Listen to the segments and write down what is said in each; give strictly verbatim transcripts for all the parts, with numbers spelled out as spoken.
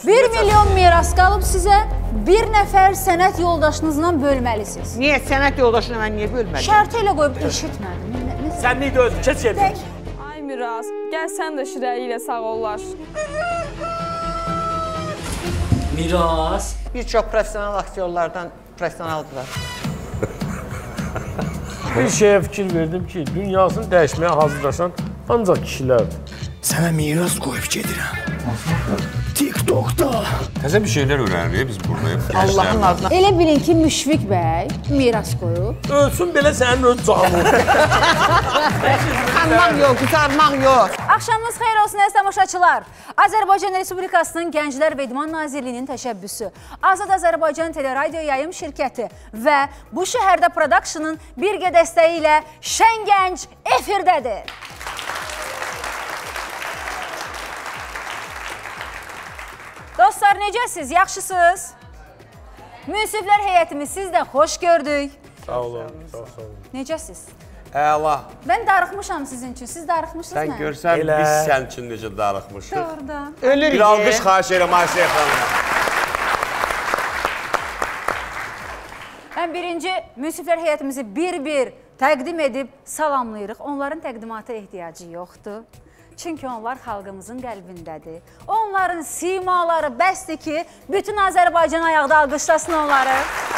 Bir milyon miras qalıb sizə, bir nəfər sənət yoldaşınızla bölməlisiniz. Niyə? Sənət yoldaşına mən niyə bölmədim? Şərti ilə qoyub eşitmədim. Sən neydi özün? Keç yerdə. Ay Miraz, gəl sən də Şirəyi ilə sağollar. Miraz. Bir çox profesional aktyorlardan profesionaldılar. Bir şeyə fikir verdim ki, dünyasını dəyişməyə hazırlaşan ancaq kişilərdir. Sənə miras qoyub gedirəm. TikTokda. Təzə bir şeylər öyrənirik biz buradayıq. Allahın adına. Elə bilin ki, Müşfiq bəy miras qoyub. Ölsün belə sənin öz canın. Qanmaq yox, qızarmaq yox. Axşamınız xeyir olsun, əziz tamaşaçılar. Azərbaycan Respublikasının Gənclər və İdman Nazirliyinin təşəbbüsü, Azad Azərbaycan Teleradyo Yayım Şirkəti və bu şəhərdə Production'ın birgə dəstəyi ilə Şən Gənc efirdədir. Dostlar, necəsiz? Yaxşısınız? Münsiflər heyətimiz, siz də xoş gördük. Sağ olun, çox sağ olun. Necəsiz? Əla. Mən darıxmışam sizin üçün, siz darıxmışsınız Sən mı? görsən, Elə. biz sən üçün necə darıxmışıq. Doğrudan. Ölürük. Bir alqış xahiş edirəm Ayşə xanım. Mən birinci münsiflər heyətimizi bir-bir təqdim edib salamlayırıq. Onların təqdimata ehtiyacı yoxdur. Çünki onlar xalqımızın qəlbindədir. Onların simaları bəsdir ki, bütün Azərbaycan ayaqda alqışlasın onları.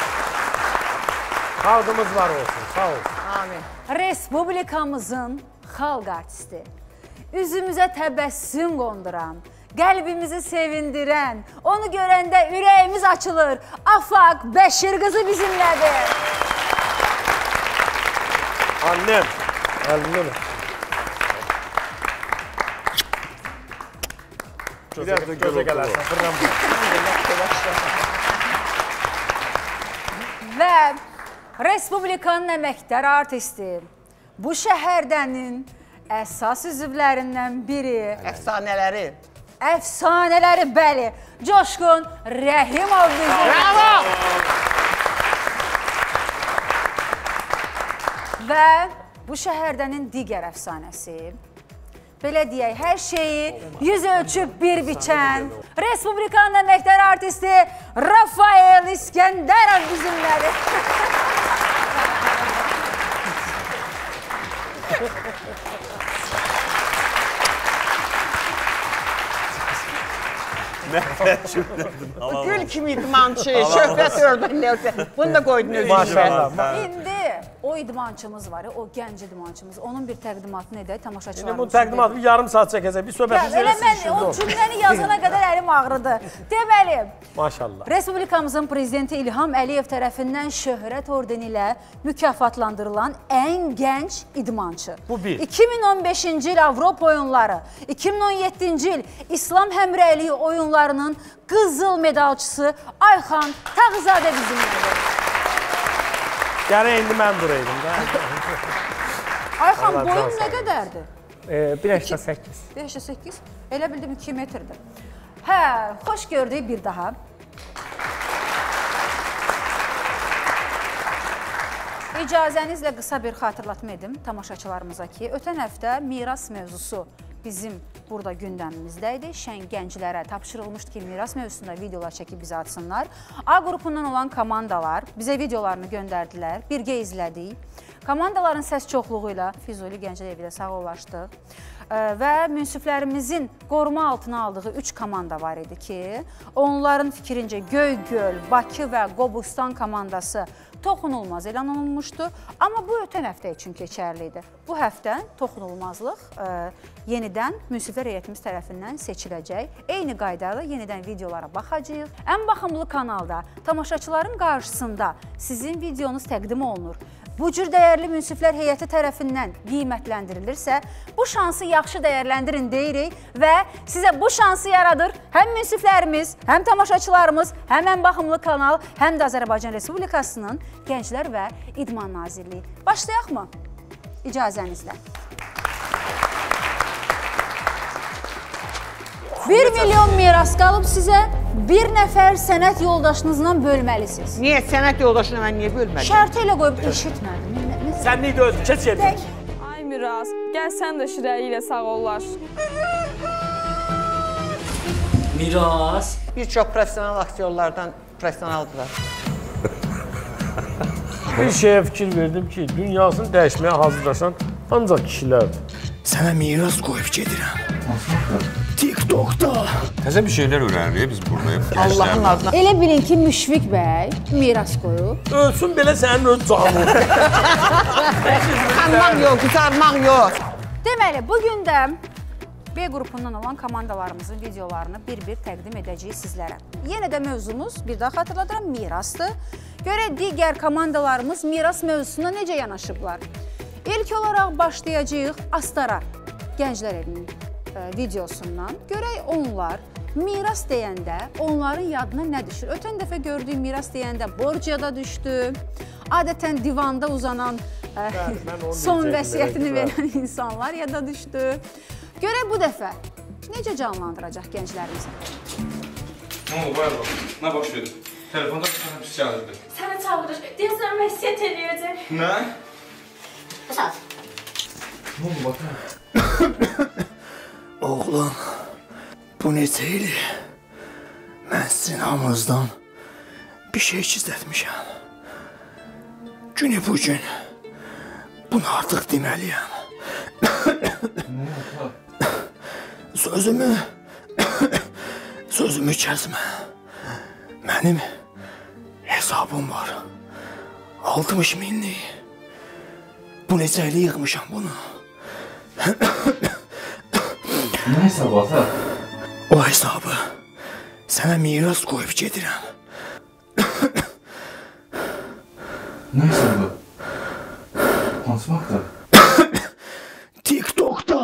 Xalqımız var olsun, sağ olsun. Amin. Respublikamızın xalq artisti, üzümüzə təbəssüm qonduran, qəlbimizi sevindirən, onu görəndə ürəyimiz açılır. Afaq Bəşir qızı bizimlədir. Annem, əlimdən. Biraz da Gözə gələrsən, fırlan bu. Və Respublikanın əməkdar artisti, bu şəhərdənin əsas üzvlərindən biri, Əfsanələri. əfsanələri, bəli, Coşqun Rəhimov bizim. Bravo! Və bu şəhərdənin digər əfsanəsi, belə deyək, hər şeyi yüz ölçüb bir biçən, Respublikanın əməkdar artisti Rafael İskəndərov bizimlədir. Gül kimi idmançı, şöhrət ördəklər. Bunu da qoydun özünüzə. Maşallah. İndi o idmançımız var, o gənc idmançımız. Onun bir təqdimatını edək, tamaşaçılarımız. İndi bu təqdimatı bir yarım saat çəkəcək. Bir söhbətimiz Elə verəsiniz mən işiniz o olsun. cümləni yazana qədər əlim ağrıdı. Deməli, Maşallah. Respublikamızın prezidenti İlham Əliyev tərəfindən şöhrət ordeni ilə mükafatlandırılan ən gənc idmançı. Bu bir. iki min on beşinci il Avropa oyunları, iki min on yeddinci il İslam həmrəyliyi oyunlarının qızıl medalçısı Ayxan Tağızadə bizimlədir. Gərək indi mən duraydım da. Ayxan, Allah boyun can nə qədərdir? bir həştə səkkiz. bir həştə səkkiz. Elə bildim iki metrdir. Hə, xoş gördük bir daha. İcazənizlə qısa bir xatırlatma edim tamaşaçılarımıza ki, ötən həftə miras mövzusu bizim burada gündəmimizdə idi. Şən gənclərə tapşırılmışdı ki, miras mövzusunda videolar çəkib bizə atsınlar. A qrupundan olan komandalar bizə videolarını göndərdilər, birgə izlədik. Komandaların səs çoxluğu ilə Füzuli Gənclər evi ilə sağollaşdıq və münsiflərimizin qoruma altına aldığı üç komanda var idi ki, onların fikrincə Göygöl, Bakı və Qobustan komandası toxunulmaz elan olunmuşdu. Amma bu ötən həftə üçün keçərli idi. Bu həftə toxunulmazlıq e, yenidən münsiflər heyətimiz tərəfindən seçiləcək. Eyni qaydayla yenidən videolara baxacağıq. Ən baxımlı kanalda tamaşaçıların qarşısında sizin videonuz təqdim olunur. Bu cür dəyərli münsiflər heyəti tərəfindən qiymətləndirilirsə, bu şansı yaxşı dəyərləndirin deyirik və sizə bu şansı yaradır həm münsiflərimiz, həm tamaşaçılarımız, həm ən baxımlı kanal, həm də Azərbaycan Respublikasının Gənclər və İdman Nazirliyi. Başlayaq mı? İcazənizlə. Bir milyon miras qalıb sizə, bir nəfər sənət yoldaşınızla bölməlisiniz. Niyə? Sənət yoldaşına mən niyə bölmədim? Şərti ilə qoyub eşitmədim. Sən neydi özün? Keç yerdə. Ay Miraz, gəl sən də Şirəyi ilə sağollar. Miras. Bir çox professional aktyorlardan professionaldılar. Bir şeyə fikir verdim ki, dünyasını dəyişməyə hazırlaşan ancaq kişilərdir. Sənə miras qoyub gedirəm. TikTokda. Təzə bir şeylər öyrənirik biz buradayıq. Allahın adına. Elə bilin ki, Müşfiq bəy miras qoyub. Ölsün belə sənin öz canın. Qanmaq yox, qızarmaq yox. Deməli, bugün də B qrupundan olan komandalarımızın videolarını bir-bir təqdim edəcəyik sizlərə. Yenə də mövzumuz, bir daha xatırladıram, mirasdır. Görək digər komandalarımız miras mövzusuna necə yanaşıblar. İlk olaraq başlayacağıq Astara Gənclər Evinin videosundan. Görək onlar miras deyəndə onların yadına nə düşür? Ötən dəfə gördüyüm miras deyəndə borciyada düşdü. Adətən divanda uzanan son vəsiyyətini verən insanlar yada düşdü. Görək bu dəfə necə canlandıracaq gənclərimizi? Ne oldu, bayar bak. Ne baş verir? Telefonda sana pis çağırdı. Sənə çağırır. Deyəsən vəsiyyət eləyəcək. Ne? Əsas. Ne oldu bak? Oğlum, bu neçə ili mən sizin hamınızdan bir şey gizlətmişəm. Günü bugün bunu artıq deməliyəm. Sözümü, sözümü kəsmə. Mənim hesabım var. altmış minlik. Bu neçə ili yığmışam bunu. Ne hesabı ata? O hesabı sənə miras qoyub gedirəm. Ne hesabı? Konuşmakta. TikTokda.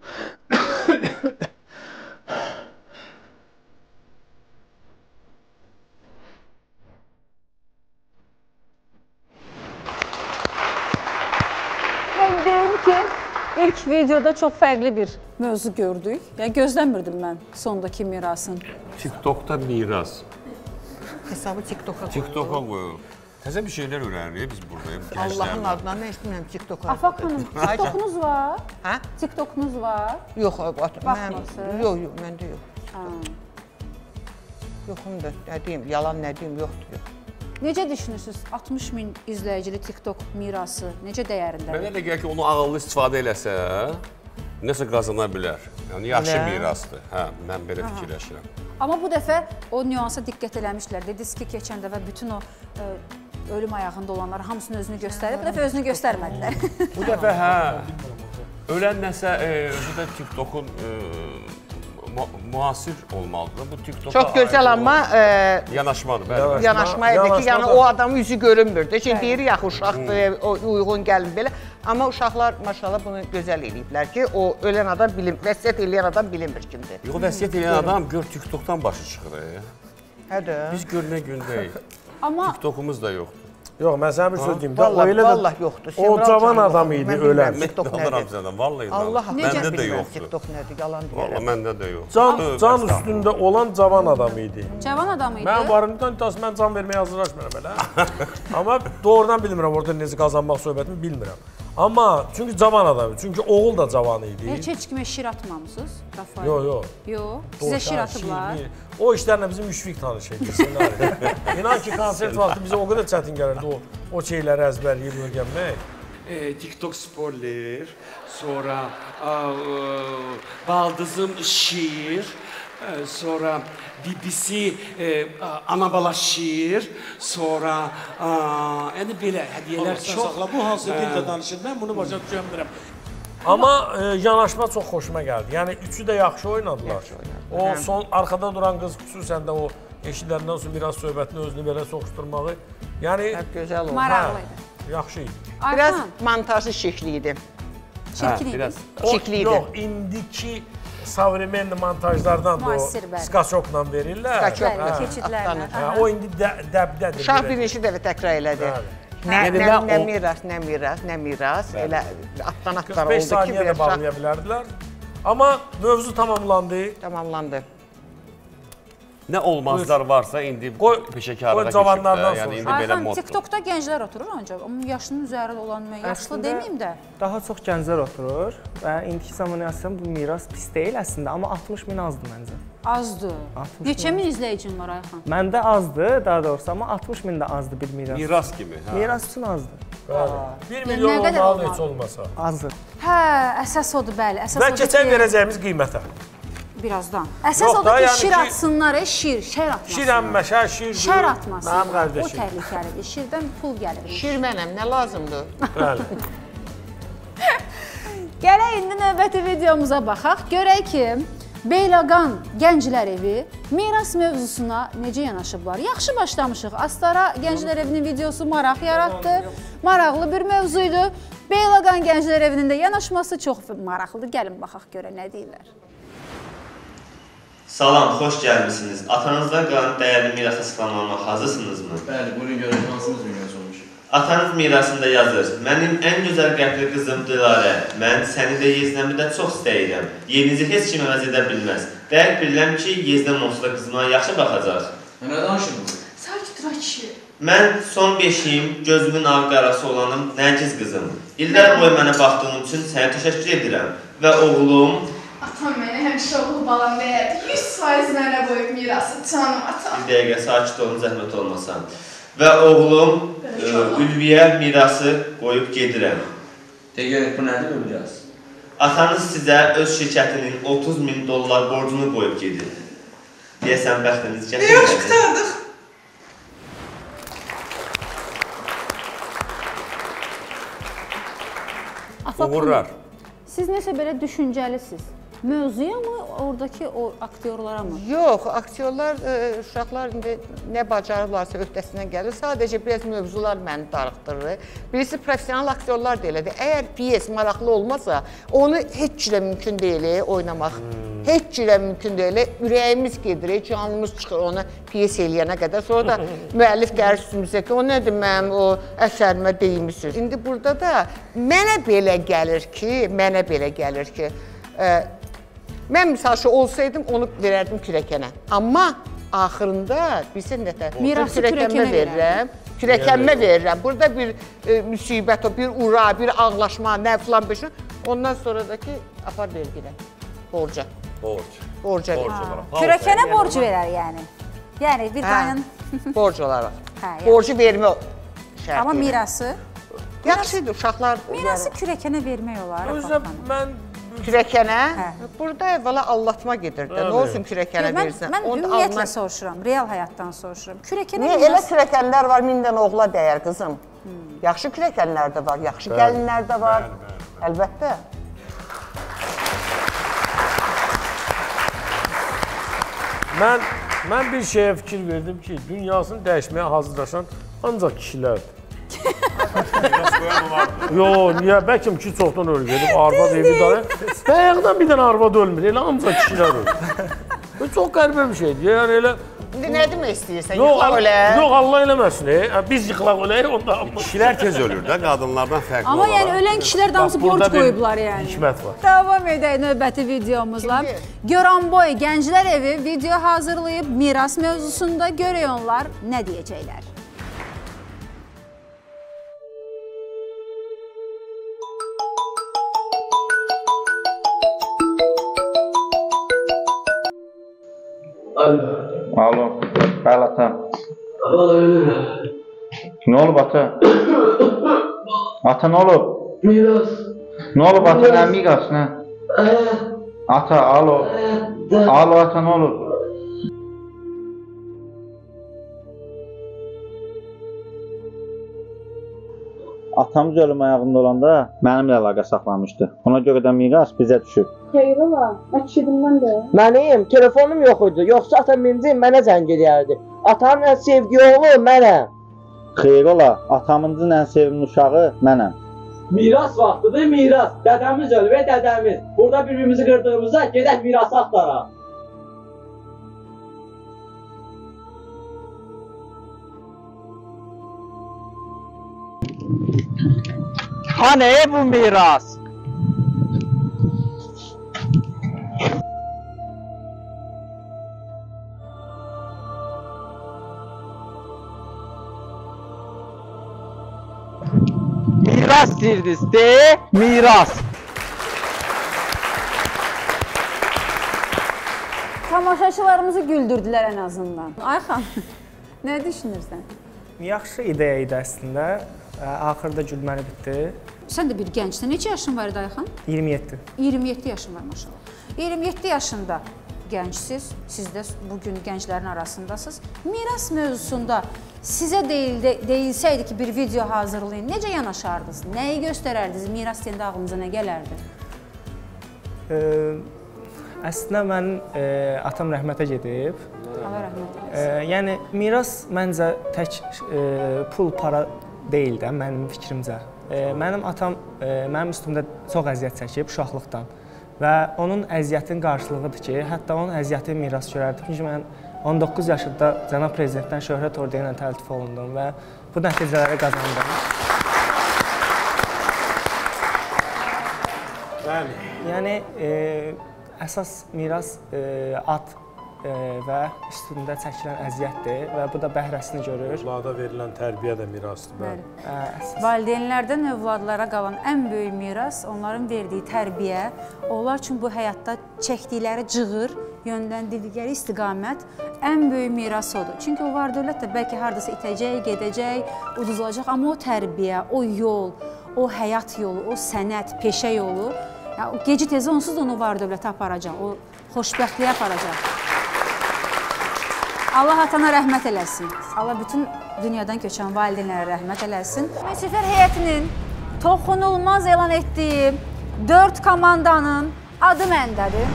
Mən deyim ki, ilk videoda çox fərqli bir mövzu gördük. Yəni gözləmirdim mən sondakı mirasın. TikTokda miras. Hesabı TikToka qoyub. TikToka qoyuq. Təzə bir şeylər öyrənirik biz buradayıq. Allahın adına nə istəyirəm TikToka. Afaq xanım, TikTokunuz var? Hə? TikTokunuz var? Yox, mən Baxmırsınız? yox, yox, məndə yox. Yoxum da, nə deyim, yalan nə deyim, yoxdur, yox. Necə düşünürsünüz? altmış min izləyicili TikTok mirası necə dəyərindədir? Mənə elə gəlir ki, onu ağıllı istifadə eləsə, nəsə qazana bilər. Yəni, yaxşı Elə? mirasdır. Hə, mən belə fikirləşirəm. Amma bu dəfə o nüansa diqqət eləmişlər. Dediniz ki, keçən dəfə bütün o ə, ölüm ayağında olanlar hamısının özünü göstərib, bu dəfə özünü göstərmədilər. Bu dəfə hə, ölən nəsə, e, özü də TikTokun e, mu müasir olmalıdır. Bu TikToka Çox gözəl, amma e, yanaşmadır. Bəli. yanaşma idi ki, yəni o adamın üzü görünmürdü. Şimdi deyir yaxı uşaqdır, o uyğun gəlmir belə. Amma uşaqlar maşallah bunu gözəl eləyiblər ki, o ölən adam bilim, vəsiyyət eləyən adam bilinmir kimdir. Yox, vəsiyyət eləyən adam gör TikTokdan başı çıxır. Hədə. Biz görünə gün deyil. Amma TikTokumuz da yoxdur. Yox, mən sənə bir söz deyim. O Vallahi, elə vallahi də yoxdur. o cavan adam idi ölən. Mən alıram sənədən, vallahi. Allah məndə də bilməm yoxdur. TikTok nədir, yalan Vallahi deyirəm. məndə də yox. Can, can üstündə olan cavan adam idi. cavan adam idi. Mən varımdan iddiası, mən can verməyə hazırlaşmıram elə. Amma doğrudan bilmirəm, orada necə qazanmaq söhbətini bilmirəm. Amma çünki cavan adam, çünki oğul da cavan idi. Heç heç kimə şir atmamısınız? Rafael? Yox, yox. Yox. Sizə şir atıblar. O işlərlə bizim Müşfiq tanış edir. İnan ki, konsert vaxtı bizə o qədər çətin gəlirdi o, o şeyləri əzbərləyib öyrənmək. E, TikTok sporlar, sonra a, a, baldızım şiir, e, sonra B B C e, anabala şiir, sonra yəni belə hədiyyələr çox. Bu hansı dildə danışır? Mən bunu başa düşə bilmirəm. Amma e, yanaşma çox xoşuma gəldi. Yəni üçü də yaxşı oynadılar. O son arxada duran qız xüsusən də o eşidəndən sonra biraz söhbətini özünü belə soxuşturmağı. Yəni Hə, gözəl oldu. Maraqlı idi. yaxşı idi. Biraz Arxan, montajı şişli idi. çirkin idi. Biraz. O, Şikli idi. yox, indiki savremenli montajlardan da o Müasir, bəli. skaçokla verirlər. Skaçokla. Bəli, Hə. keçidlərlə. Hə, Aha. o indi də, dəbdədir. Uşaq belə. bir neçə dəfə təkrar elədi. Bəli. Nə, Yəni nə, mən nə o- miras, nə miras, nə miras. Elə atdan atlar qırx beş oldu ki, saniyə də bir uşaq bağlaya bilərdilər. Amma mövzu tamamlandı. tamamlandı. Nə olmazlar varsa indi Qoy- peşəkarlığa qoy cavanlardan keçib də, yəni indi Ayxan, belə moddur. TikTokda gənclər oturur ancaq. Amma yaşının üzərində olan, yaşlı Əslində- deməyim də. Daha çox gənclər oturur və indiki zaman əslində bu miras pis deyil əslində, amma altmış min azdır məncə. Azdır. Neçə min izləyicin var Ayxan? Məndə azdır, daha doğrusu, amma altmış min də azdır bir miras. Miras kimi. Miras üçün azdır. bir milyon olmalı heç olmasa. Azdır. Hə, əsas odur, bəli. Əsas Və keçən verəcəyimiz qiymətə. Birazdan. Əsas odur ki, şir atsınlar, şir, şər atmasınlar. Şir əmməşə, şirdir. Şər atmasınlar. Mənim qardeşim. O təhlükəlidir. Şirdən pul gəlir. Şir mənəm, nə lazımdır? Bəli. Gələk indi növbəti videomuza baxaq. Görək ki, Beyləqan Gənclər Evi miras mövzusuna necə yanaşıblar? Yaxşı başlamışıq. Astara Gənclər Evinin videosu maraq yaratdı. Maraqlı bir mövzuydu. Beyləqan Gənclər Evinin də yanaşması çox maraqlıdır. Gəlin baxaq görə nə deyirlər. Salam, xoş gəlmişsiniz. Atanızdan qalan dəyərli mirası sıxlanmamaq hazırsınızmı? Bəli, bugün görək hansımız miras olmuş. Atanız mirasında yazır. Mənim ən gözəl qəlbli qızım Dilarə. Mən səni də Yeznəmi də çox istəyirəm. Yerinizi heç kim əvəz edə bilməz. Dəqiq bilirəm ki, Yeznəm olsa da qızıma yaxşı baxacaq. Nə danışırdınız? Sakit dur kişi. Mən son beşiyim, gözümün ağ qarası olanım Nərgiz qızım. İllər boyu mənə baxdığın üçün sənə təşəkkür edirəm. Və oğlum... Atam mənə həmişə oğul balam deyərdi. yüz faiz mənə qoyub mirası, canım atam. Bir dəqiqə, sakit olun, zəhmət olmasan. Və oğlum Ülviyə mirası qoyub gedirəm. Deyək, bu nədir bu miras? Atanız sizə öz şirkətinin otuz min dollar borcunu qoyub gedir. Deyəsən, bəxtiniz gətirmədi. Yox, qutardıq. Uğurlar. Siz nəsə belə düşüncəlisiniz? Mövzuya mı, oradakı o aktyorlara mı? Yox, aktyorlar, uşaqlar indi nə bacarırlarsa öhdəsindən gəlir. Sadəcə biraz mövzular məni darıxdırır. Birisi profesional aktyorlar da elədir. Əgər piyes maraqlı olmasa, onu heç cürə mümkün deyil oynamaq. Heç cürə mümkün deyil. Ürəyimiz gedir, canımız çıxır ona piyes eləyənə qədər. Sonra da müəllif gəlir üstümüzə ki, o nədir mənim o əsərimə deymişsiniz. İndi burada da mənə belə gəlir ki, mənə belə gəlir ki, mən misalşı olsaydım, onu verərdim kürəkənə. Amma axırında bilsin nətə, kürəkənmə verirəm. Kürəkənmə verirəm. Burada bir müsibət, bir ura, bir ağlaşma, nə filan bir şey. Ondan sonra da ki, apar vergilə. Borca. Borc. Borca verir. Kürəkənə borc verər yəni. Yəni bir qaynın... Borc olaraq. Borcu vermə şərti. Amma mirası? Yaxşıdır, uşaqlar... Mirası kürəkənə vermək olar. Özdə mən... Kürəkənə, burada əvvəla allatma gedir də, nə olsun kürəkənə verirsən? Mən ümumiyyətlə soruşuram, real həyatdan soruşuram. Niyə elə kürəkənlər var, mindən oğla dəyər qızım? Yaxşı kürəkənlər də var, yaxşı gəlinlər də var, əlbəttə. Mən bir şeyə fikir verdim ki, dünyasını dəyişməyə hazırlaşan ancaq kişilərdir. Yox, niyə? Bəlkə ki, çoxdan ölü verib, arvad evi dayı. Bəyəqdən bir dənə arvad ölmür, elə ancaq kişilər ölür. Çox qəribə bir şeydir, yəni elə... İndi nə demək istəyirsən, yıxlaq ölək? Yox, Allah eləməsin, biz yıxlaq ölək, onda... Kişilər tez ölür də, qadınlardan fərqli olaraq. Amma yəni ölən kişilər də hamısı borc qoyublar yəni. Hikmət var. Davam edək növbəti videomuzla. Göranboy Gənclər Evi video hazırlayıb miras mövzusunda görək onlar nə deyəcəklər. Alo, bəli ata. Nə olub ata? Ata nə olub? Miras. Nə olub ata, nə miras, nə? Ata, alo. Alo ata, nə olub? Atamız ölüm ayağında olanda mənimlə əlaqə saxlamışdı. Ona görə də miras bizə düşüb. Xeyr ola, əçidimdən də. Mənim telefonum yox idi, yoxsa atam birinci mənə zəng edərdi. Atamın ən sevgi oğlu mənəm. Xeyr ola, atamızın ən sevimli uşağı mənəm. Miras vaxtıdır, miras. Dədəmiz ölüb, dədəmiz. Burada bir-birimizi qırdığımızda gedək mirası axtaraq. Hani bu miras? Miras deyirdiniz de, miras. Tamaşaçılarımızı güldürdülər ən azından. Ayxan, nə düşünürsən? Yaxşı ideya idi əslində. Axırda gülməli bitdi. Sən də bir gəncsən. Neçə yaşın var idi Ayxan? iyirmi yeddi. iyirmi yeddi yaşın var maşallah. iyirmi yeddi yaşında gəncsiz, siz də bugün gənclərin arasındasınız. Miras mövzusunda sizə deyildi, deyilsəydi ki, bir video hazırlayın, necə yanaşardınız? Nəyi göstərərdiniz? Miras deyəndə ağlınıza nə gələrdi? E, əslində mənim e, atam rəhmətə gedib. Allah rəhmət eləsin. E, yəni miras məncə tək e, pul, para deyil də mənim fikrimcə. E, mənim atam e, mənim üstümdə çox əziyyət çəkib uşaqlıqdan. Və onun əziyyətinin qarşılığıdır ki, hətta onun əziyyəti miras görərdim. Çünki mən on doqquz yaşında cənab prezidentdən şöhrət ordeyi ilə təltif olundum və bu nəticələri qazandım. Bəli. Yəni, e, əsas miras e, at e, və üstündə çəkilən əziyyətdir və bu da bəhrəsini görür. Övlada verilən tərbiyə də mirasdır. Bəli. Ə, Valideynlərdən övladlara qalan ən böyük miras onların verdiyi tərbiyə, onlar üçün bu həyatda çəkdikləri cığır, yönləndirdikləri istiqamət ən böyük miras odur. Çünki o var dövlət də bəlkə hardasa itəcək, gedəcək, uduzulacaq, amma o tərbiyə, o yol, o həyat yolu, o sənət, peşə yolu, yəni, geci tezi onsuz da onu var dövlətə aparacaq, o xoşbəxtliyə aparacaq. Allah atana rəhmət eləsin. Allah bütün dünyadan köçən valideynlərə rəhmət eləsin. Müsifər heyətinin toxunulmaz elan etdiyi dörd komandanın adı məndədir.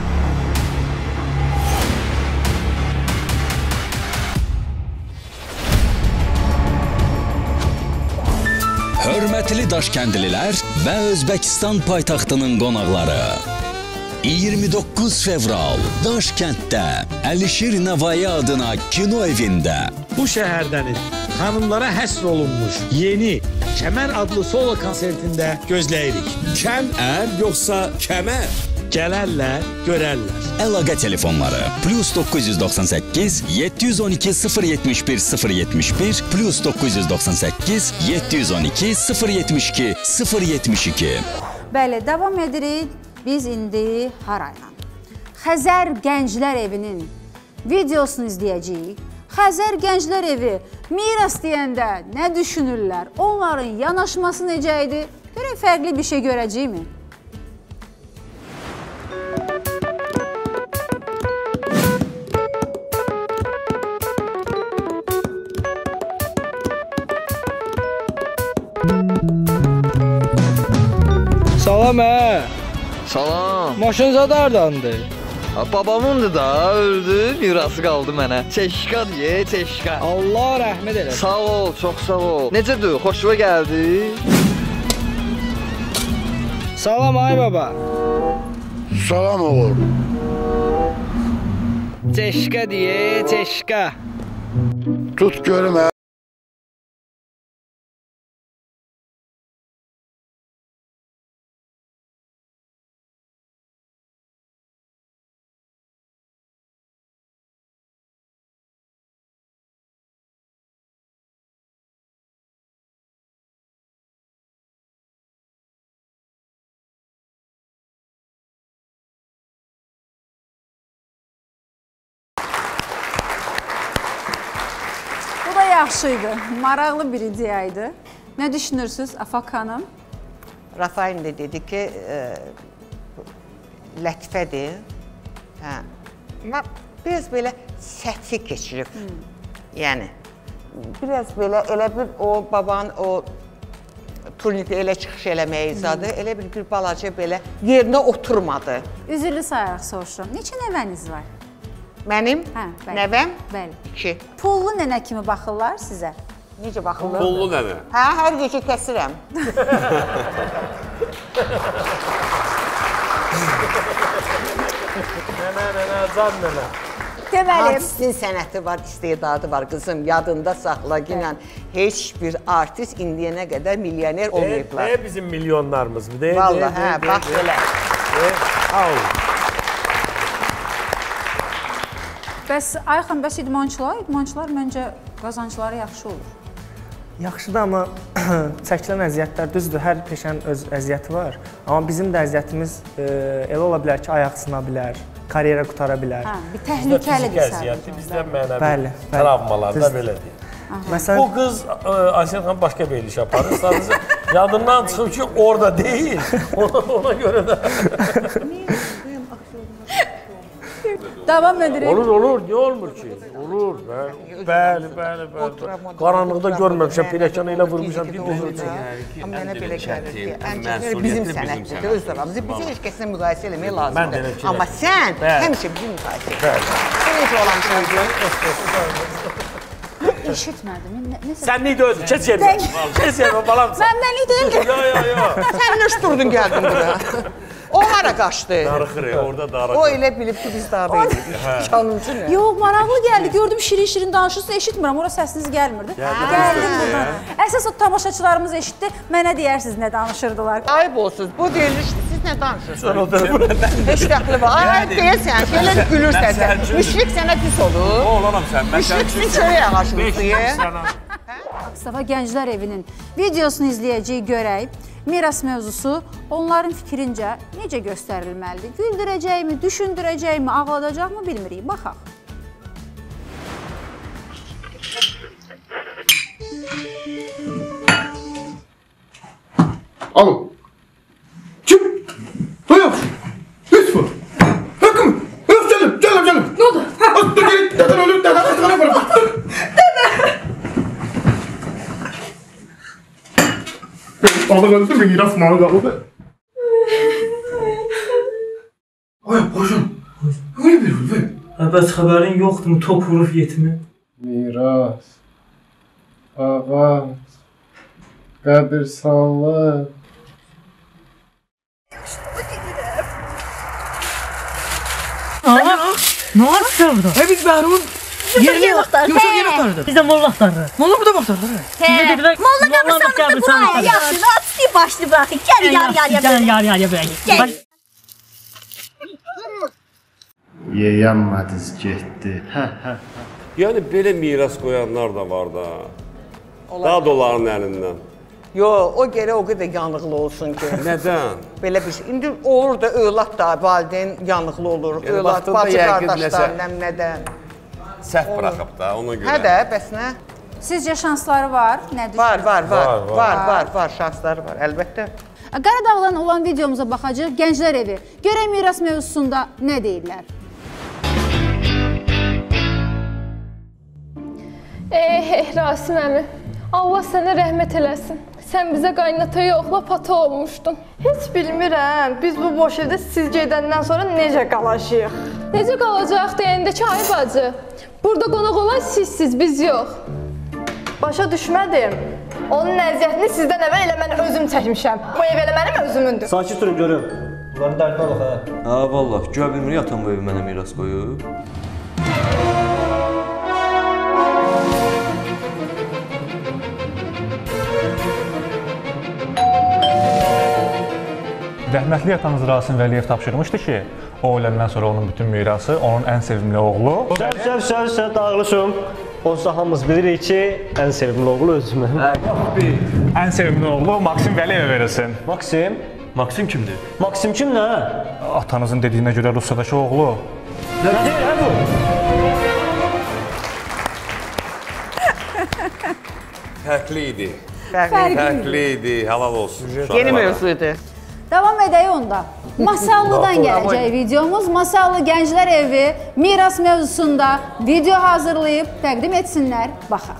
Hörmətli Daşkəndlilər və Özbəkistan paytaxtının qonaqları. iyirmi doqquz fevral Daşkənddə Əlişir Nəvai adına kino evində. Bu şəhərdəniz xanımlara həsr olunmuş yeni Kəmər adlı solo konsertində gözləyirik. Kəm ər yoxsa kəmər? Gələrlər, görərlər. Əlaqə telefonları plus doqquz yüz doxsan səkkiz yeddi yüz on iki sıfır yetmiş bir sıfır yetmiş bir plus doqquz yüz doxsan səkkiz yeddi yüz on iki sıfır yetmiş iki sıfır yetmiş iki. Bəli, davam edirik. Biz indi harayla? Xəzər Gənclər Evinin videosunu izləyəcəyik. Xəzər Gənclər Evi miras deyəndə nə düşünürlər? Onların yanaşması necə idi? Görək fərqli bir şey görəcəyik mi? Salam ə. Salam. Maşın zadardandır. Babamındır da, öldü, mirası qaldı mənə. Çeşka diye, çeşka. Allah rəhmət eləsin. Sağ ol, çox sağ ol. Necədir, xoşuna gəldi? Salam ay baba. Salam oğul. Çeşka diye, çeşka. Tut görüm ə. Yaxşıydı, maraqlı bir ideyaydı. Nə düşünürsünüz Afaq xanım? Rafael də dedi ki, e, lətifədir. Hə. Biraz belə səthi keçirib. Hmm. Yəni, biraz belə, elə bir o babanın o turniki elə çıxış eləməyi zadı, hmm. elə bir, bir balaca belə yerinə oturmadı. Üzürlü sayaraq soruşuram. Neçə nəvəniz var? Mənim hə, nəvəm bəli. iki. Pullu nənə kimi baxırlar sizə? Necə baxırlar? Pullu nənə? Hə, hər gecə kəsirəm. Nənə, nənə, can nənə. Deməli, artistin sənəti var, istedadı var qızım, yadında saxla ki, heç bir artist indiyənə qədər milyoner olmayıblar. Nə bizim milyonlarımız mı? Vallahi, hə, bax belə. Al. Bəs Ayxan, bəs idmançılar, idmançılar məncə qazancları yaxşı olur. Yaxşıdır, amma çəkilən əziyyətlər düzdür, hər peşənin öz əziyyəti var. Amma bizim də əziyyətimiz e, elə ola bilər ki, ayaq sına bilər, karyera qutara bilər. Hə, bir təhlükəlidir sadəcə. Bizdə mənəvi bəli, travmalar da belədir. Məsələn, bu qız Ayşən xanım başqa bir iş aparır. Sadəcə yadından çıxıb ki, orada deyil. Ona, ona görə də. Davam edirik. Olur, olur. Niyə olmur ki? Olur. Bəli, bəli, bəli. Qaranlıqda görməmişəm, pilləkana ilə vurmuşam. Amma mənə belə gəlir ki, əncəkləri bizim sənətdir, öz aramızda. Bizə heç kəsinə müqayisə eləmək lazımdır. Amma sən həmişə bizim müqayisə edirsən. Sən necə olan söylüyorsun? Eşitmədim. Sən neydi özü? Kes yerine. Kes yerine balamsan. Məndən idim. Yo, yo, yo. Sən nə durdun gəldin bura? O hara qaçdı? Darıxır ya, orada darıxır. O elə bilib ki, biz daha beydik. Canımcı nə? Yox, maraqlı gəldi. Gördüm şirin-şirin danışırsınız, eşitmirəm. Ora səsiniz gəlmirdi. Gəldim buradan. Əsas o tamaşaçılarımız eşitdi. Mənə deyərsiniz nə danışırdılar. Ayıb olsunuz. Bu deyilmişdi. Siz nə danışırsınız? Heç dəxli var. Ay, deyəsən, belə gülürsən sən. Müşrik sənə pis olur. O, olaram sən. Müşriksin çörək ağaçlısıyı. Aksafa Gənclər Evinin videosunu izləyəcəyik, görək. Miras mövzusu onların fikrincə necə göstərilməlidir? Güldürəcəkmi, düşündürəcəkmi, ağladacaqmı bilmirik. Baxaq. Alo. Kim? Hayır. Lütfen. Hakkım. Yok canım, canım, canım. Ne oldu? Dur gelin. Deden ölür, deden hastaneye bırak. Dede. Balık öldü mü? Miras malı kaldı. Ay boşum. Öyle bir öldü. Bəs xəbərin yoxdur, top vurub yetimi? Miras. Ağam. Qəbirstanlıq. Aha! Ne var sizə burada? E biz Bəhrun yerini yumuşaq yer axtarırıq. Biz də molla axtarırıq. Molla burada baxtarırıq. He. Molla qəbirstanlıqda buraya yaxşı, atı başlı bırakın. Gəl yar yarıya bırak. Gəl yar yarıya bırak. Gəl. Yeyəmmədiz getdi. Hə, hə. Yəni belə miras qoyanlar da var da. Daha da onların əlindən. Yox, o gərək o qədər yanıqlı olsun ki. Nədən? Belə bir şey. İndi olur da övlad da, valideyn yanıqlı olur. Yəni, övlad, bacı qardaşlarından nədən? Səhv buraxıb da, ona görə. Hə də, bəs nə? Sizcə şansları var? Nə düşünürsünüz? Var, var, var, var, var, var, şansları var, əlbəttə. Qaradağdan olan videomuza baxacaq Gənclər Evi. Görək miras mövzusunda nə deyirlər? Eh, Rasim əmi, Allah sənə rəhmət eləsin. Sən bizə qaynata yoxla, pata olmuşdun. Heç bilmirəm, biz bu boş evdə siz gedəndən sonra necə qalacağıq? Necə qalacaq deyəndə ki, ay bacı, burada qonaq olan sizsiz, biz yox. Başa düşmədim. Onun əziyyətini sizdən əvvəl elə mən özüm çəkmişəm. Bu ev elə mənim özümündür. Sakit durun görüm. Bunların dərdini alıq, hə? Hə, vallah, güya bilmirik atam bu evi mənə miras qoyub. Rəhmətli atanız Rasim Vəliyev tapşırmışdı ki, o öləndən sonra onun bütün mirası, onun ən sevimli oğlu... Səv, səv, səv, səv, dağılışım. Onsuz da hamımız bilirik ki, ən sevimli oğlu özümün. Ən sevimli oğlu Maksim Vəliyevə verilsin. Maksim? Maksim kimdir? Maksim kim nə? Atanızın dediyinə görə Rusiyadakı oğlu. Nə deyir, hə bu? Fərqli idi. Fərqli idi, halal olsun. Yeni mövzuydu. Davam edək onda. Masallıdan gələcək videomuz. Masallı Gənclər Evi miras mövzusunda video hazırlayıb təqdim etsinlər. Baxaq.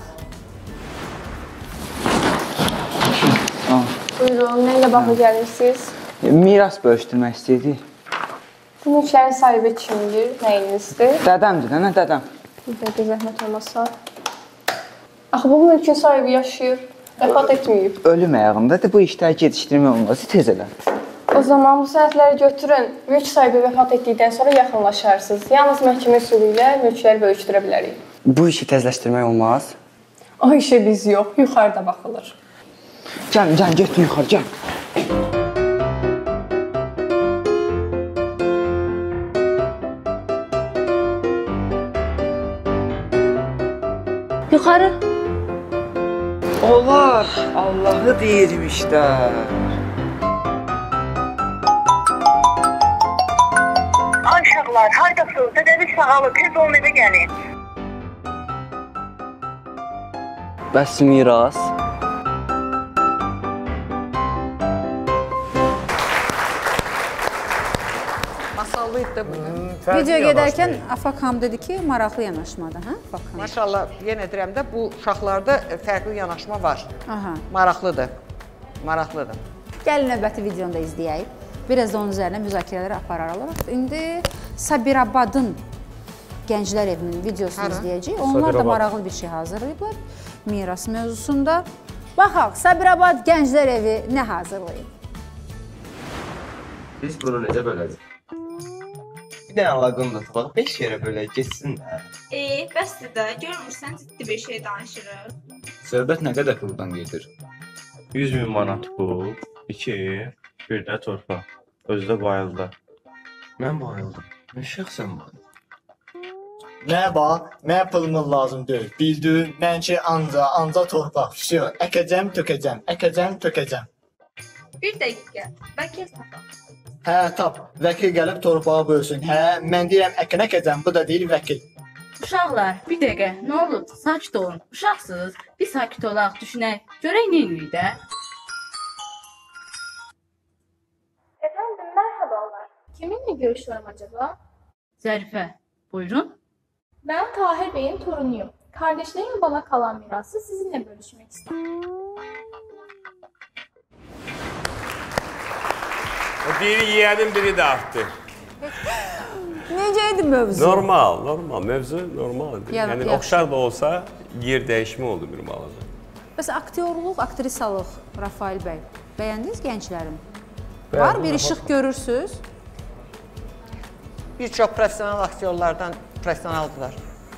Buyurun, nə ilə baxı gəlmişsiniz? Miras bölüşdürmək istəyirdik. Bu mülklərin sahibi kimdir, nəyinizdir? Dədəmdir, nə dədəm? Bir dəqiqə zəhmət olmasa. Axı bu mülkün sahibi yaşayır, vəfat etməyib. Ölüm ayağındadır, bu işləri gedişdirmək olmazsa tez elə. O zaman bu sənədləri götürün, mülk sahibi vəfat etdikdən sonra yaxınlaşarsınız. Yalnız məhkəmə üsulu ilə mülkləri bölüşdürə bilərik. Bu işi tezləşdirmək olmaz? O işə biz yox, yuxarıda baxılır. Gəl, gəl, getdin yuxarı, gəl. Yuxarı. Olar, Allahı deyirmişlər. uşaqlar, haydasınız, dədəviz sağalı, tez olun evə gəlin. Bəs miras? Masallıydı da bu. Video gedərkən Afakam dedi ki, maraqlı yanaşmadır, hə? Afakam. Maşallah, yenə deyirəm də, bu uşaqlarda fərqli yanaşma var. Aha. Maraqlıdır. Maraqlıdır. Gəlin növbəti videonu da izləyək. Biraz da onun üzərinə müzakirələri apararıq. İndi Sabirabadın Gənclər Evinin videosunu izləyəcəyik. Onlar da maraqlı bir şey hazırlayıblar miras mövzusunda. Baxaq, Sabirabad Gənclər Evi nə hazırlayıb? Biz bunu necə böləcəyik? Bir dənə əlaqını da tutaq, beş yerə bölək, geçsin də. Eee, bəsdir də, görmürsən ciddi bir şey danışırıq. Söhbət nə qədər puldan gedir? yüz min manat pul, iki ev, bir də torpaq. Özü də bayıldı. Mən bayıldım. Mən şəxsən bayıldım. Nə bax, mənə pulumuz lazım deyil. Bildin, mən ki anca, anca torpaq. Всё, əkəcəm, tökəcəm, əkəcəm, tökəcəm. Bir dəqiqə, vəkil tapaq. Hə, tap. Vəkil gəlib torpağı bölsün. Hə, mən deyirəm əkin əkəcəm, bu da deyir vəkil. Uşaqlar, bir dəqiqə, nə olub? Sakit olun. Uşaqsınız, bir sakit olaq, düşünək. Görək nə edirik də? Efendim, merhabalar. Kiminle görüşüyorum acaba? Zərifə, buyurun. Ben Tahir Bey'in torunuyum. Kardeşlerimin bana kalan mirası sizinle bölüşmek istedim. O biri yeğenin biri de arttı. Necəydi mövzu? Normal, normal. Mövzu normaldir. Yəni, yəni yaxşı. oxşar da olsa yer dəyişmə oldu bir malada. Bəs aktyorluq, aktrisalıq Rafael bəy, bəyəndiniz gənclərin? Bəyəndim, Var bir işıq görürsünüz? Bir çox profesional aktyorlardan profesionaldılar.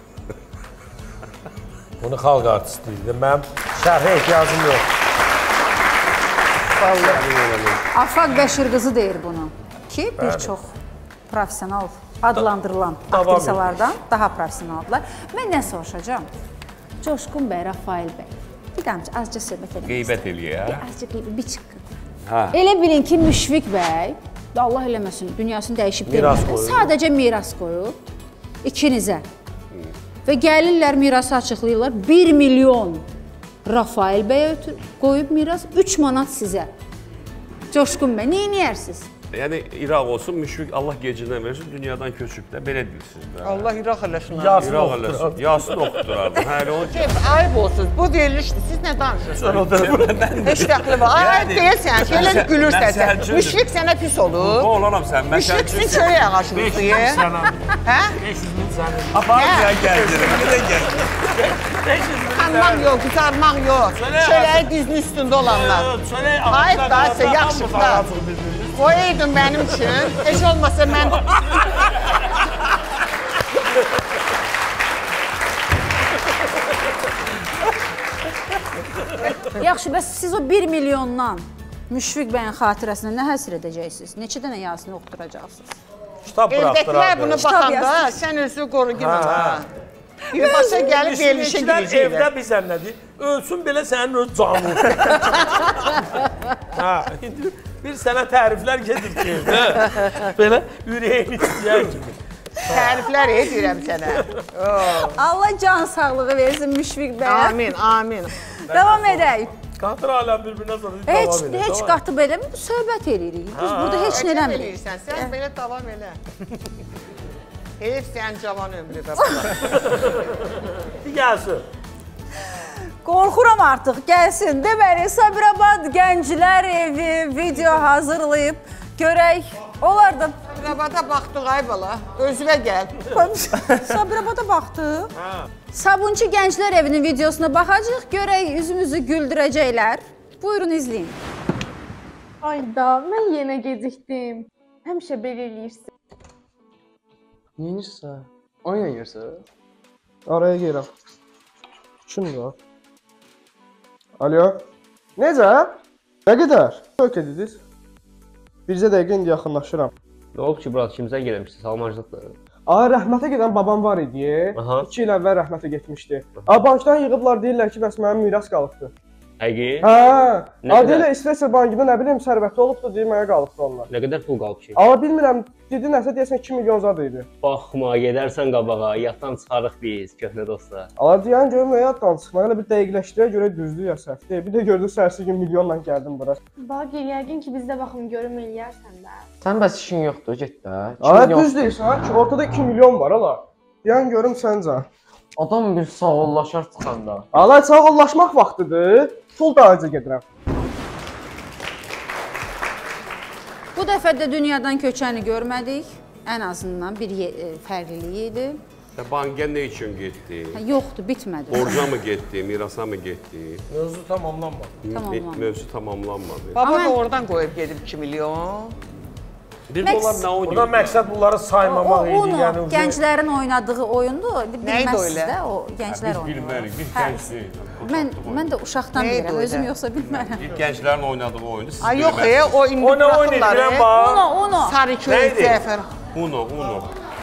Bunu xalq artistliyidir. Mənim şərhə ehtiyacım yox. Afaq Bəşir qızı deyir bunu ki, bir Bəli. çox profesional adlandırılan Da aktrisalardan daha profesionaldılar. Mən nə soruşacağam? Coşqun bəy, Rafael bəy. Bir damcı azca söhbət eləmək Qeybət eləyək, hə? Azca qeybət, bir çıxın. Hə. Elə bilin ki, Müşfiq bəy, Allah eləməsin, dünyasını dəyişib Miras vermədi. qoyub. Sadəcə miras qoyub ikinizə. Və gəlirlər mirası açıqlayırlar. bir milyon Rafael bəyə qoyub miras, üç manat sizə. Coşqun bəy, nə edərsiniz? Yəni İraq olsun, müşfiq Allah gecindən versin, dünyadan köçüb də belə deyirsiniz də. Allah İraq eləsin. İraq eləsin. Yasın oxuturardı. Hələ o Cep, ayıb olsunuz. Bu verilişdir. Siz nə danışırsınız? Heç dəxli var. Ayıb deyilsən, elə gülürsən. Müşfiq sənə pis olur. Bu olaram sən. Müşfiq sizin çörək ağacınızdır. beş yüz sənə. Hə? beş yüz min sənin. Aparım ya gəldirim. Nə gəl. Qanmaq yox, qızarmaq yox. Çörəyi dizinin üstündə olanlar. Ayıb da, sizə yaxşıqlar. Qoyaydın mənim üçün. Heç olmasa mən... Yaxşı, bəs siz o bir milyondan Müşfiq bəyin xatirəsində nə həsr edəcəksiniz? Neçə dənə yazını oxuturacaqsınız? Kitab Evdəkilər bunu baxanda sən özünü qoru girmə. Birbaşa gəlib verilişə girəcəklər. Evdə bizən nədir? Ölsün belə sənin öz canın. Hə, indi bir sənə təriflər gedir ki, evdə. Belə ürəyin istəyər kimi. Təriflər edirəm sənə. Allah can sağlığı versin Müşfiq bəyə. Amin, amin. Davam edək. Qatır aləm bir-birinə sonra Heç, davam edir. heç qatıb eləmir, söhbət eləyirik. Biz burada heç nə eləmirik. Eləyirsən, sən belə davam elə. Heyf sən cavan ömrüdə. Gəlsin. Qorxuram artıq, gəlsin. Deməli, Sabirabad Gənclər Evi video hazırlayıb. Görək, onlar da... Sabirabada baxdıq, ay bala. Özünə gəl. Sabirabada baxdıq. Sabunçu Gənclər Evinin videosuna baxacaq. Görək, üzümüzü güldürəcəklər. Buyurun, izləyin. Ayda, mən yenə gecikdim. Həmişə belə eləyirsin. Neyinirsən? Oynayırsan? Araya girəm. Kimdir? Alo? Necə? Nə qədər? Çox ediniz. Bircə dəqiqə indi yaxınlaşıram. Nə olub ki, brat, kimizə gəlmişsən? Salmancılıqdır. Aa, rəhmətə gedən babam var idi. Aha. iki il əvvəl rəhmətə getmişdi. Aa, bankdan yığıblar, deyirlər ki, bəs mənim miras qalıbdı. Həqiqi? Hə. Adi ilə İsveçrə bankında nə bilim sərvəti olubdu deyə mənə qalıbdı onlar. Nə qədər pul qalıb ki? Amma bilmirəm, dedi nəsə deyəsən iki milyon zad idi. Baxma, gedərsən qabağa, yaddan çıxarıq biz, köhnə dostlar. Ala deyən görüm nə yaddan çıxma, elə bir dəqiqləşdirə görə düzdür ya səhvdir. Bir də gördük sərsi gün milyonla gəldim bura. Baqir, yəqin ki bizdə baxım görüm eləyərsən də. Sən bəs işin yoxdur, get də. Ala düz deyirsən ki, ortada iki milyon var ala. Deyən görüm səncə. Adam bir sağollaşar çıxanda. Ala sağollaşmaq vaxtıdır. Pul dağıcı gedirəm. Bu dəfə də dünyadan köçəni görmədik. Ən azından bir fərqliliyi idi. Bankə nə üçün getdi? Yoxdur, bitmədi. Borca mı getdi, mirasa mı getdi? Mövzu tamamlanmadı. Tamamlanmadı. Mövzu tamamlanmadı. Baba da oradan qoyub gedib iki milyon. Bir dolar nə oynayır? Burada məqsəd bunları saymamaq idi. Onu, yəni, gənclərin oynadığı oyundur. Bilməzsiniz də, o gənclər oynadı. Biz bilmərik, biz gənc deyil. Mən, mən də uşaqdan bilirəm, özüm yoxsa bilmərəm. Bir gənclərin oynadığı oyunu siz bilməzsiniz. Yox, e, o indi buraxırlar. Uno, Uno. Sarıköy, Zəfər. Uno, Uno.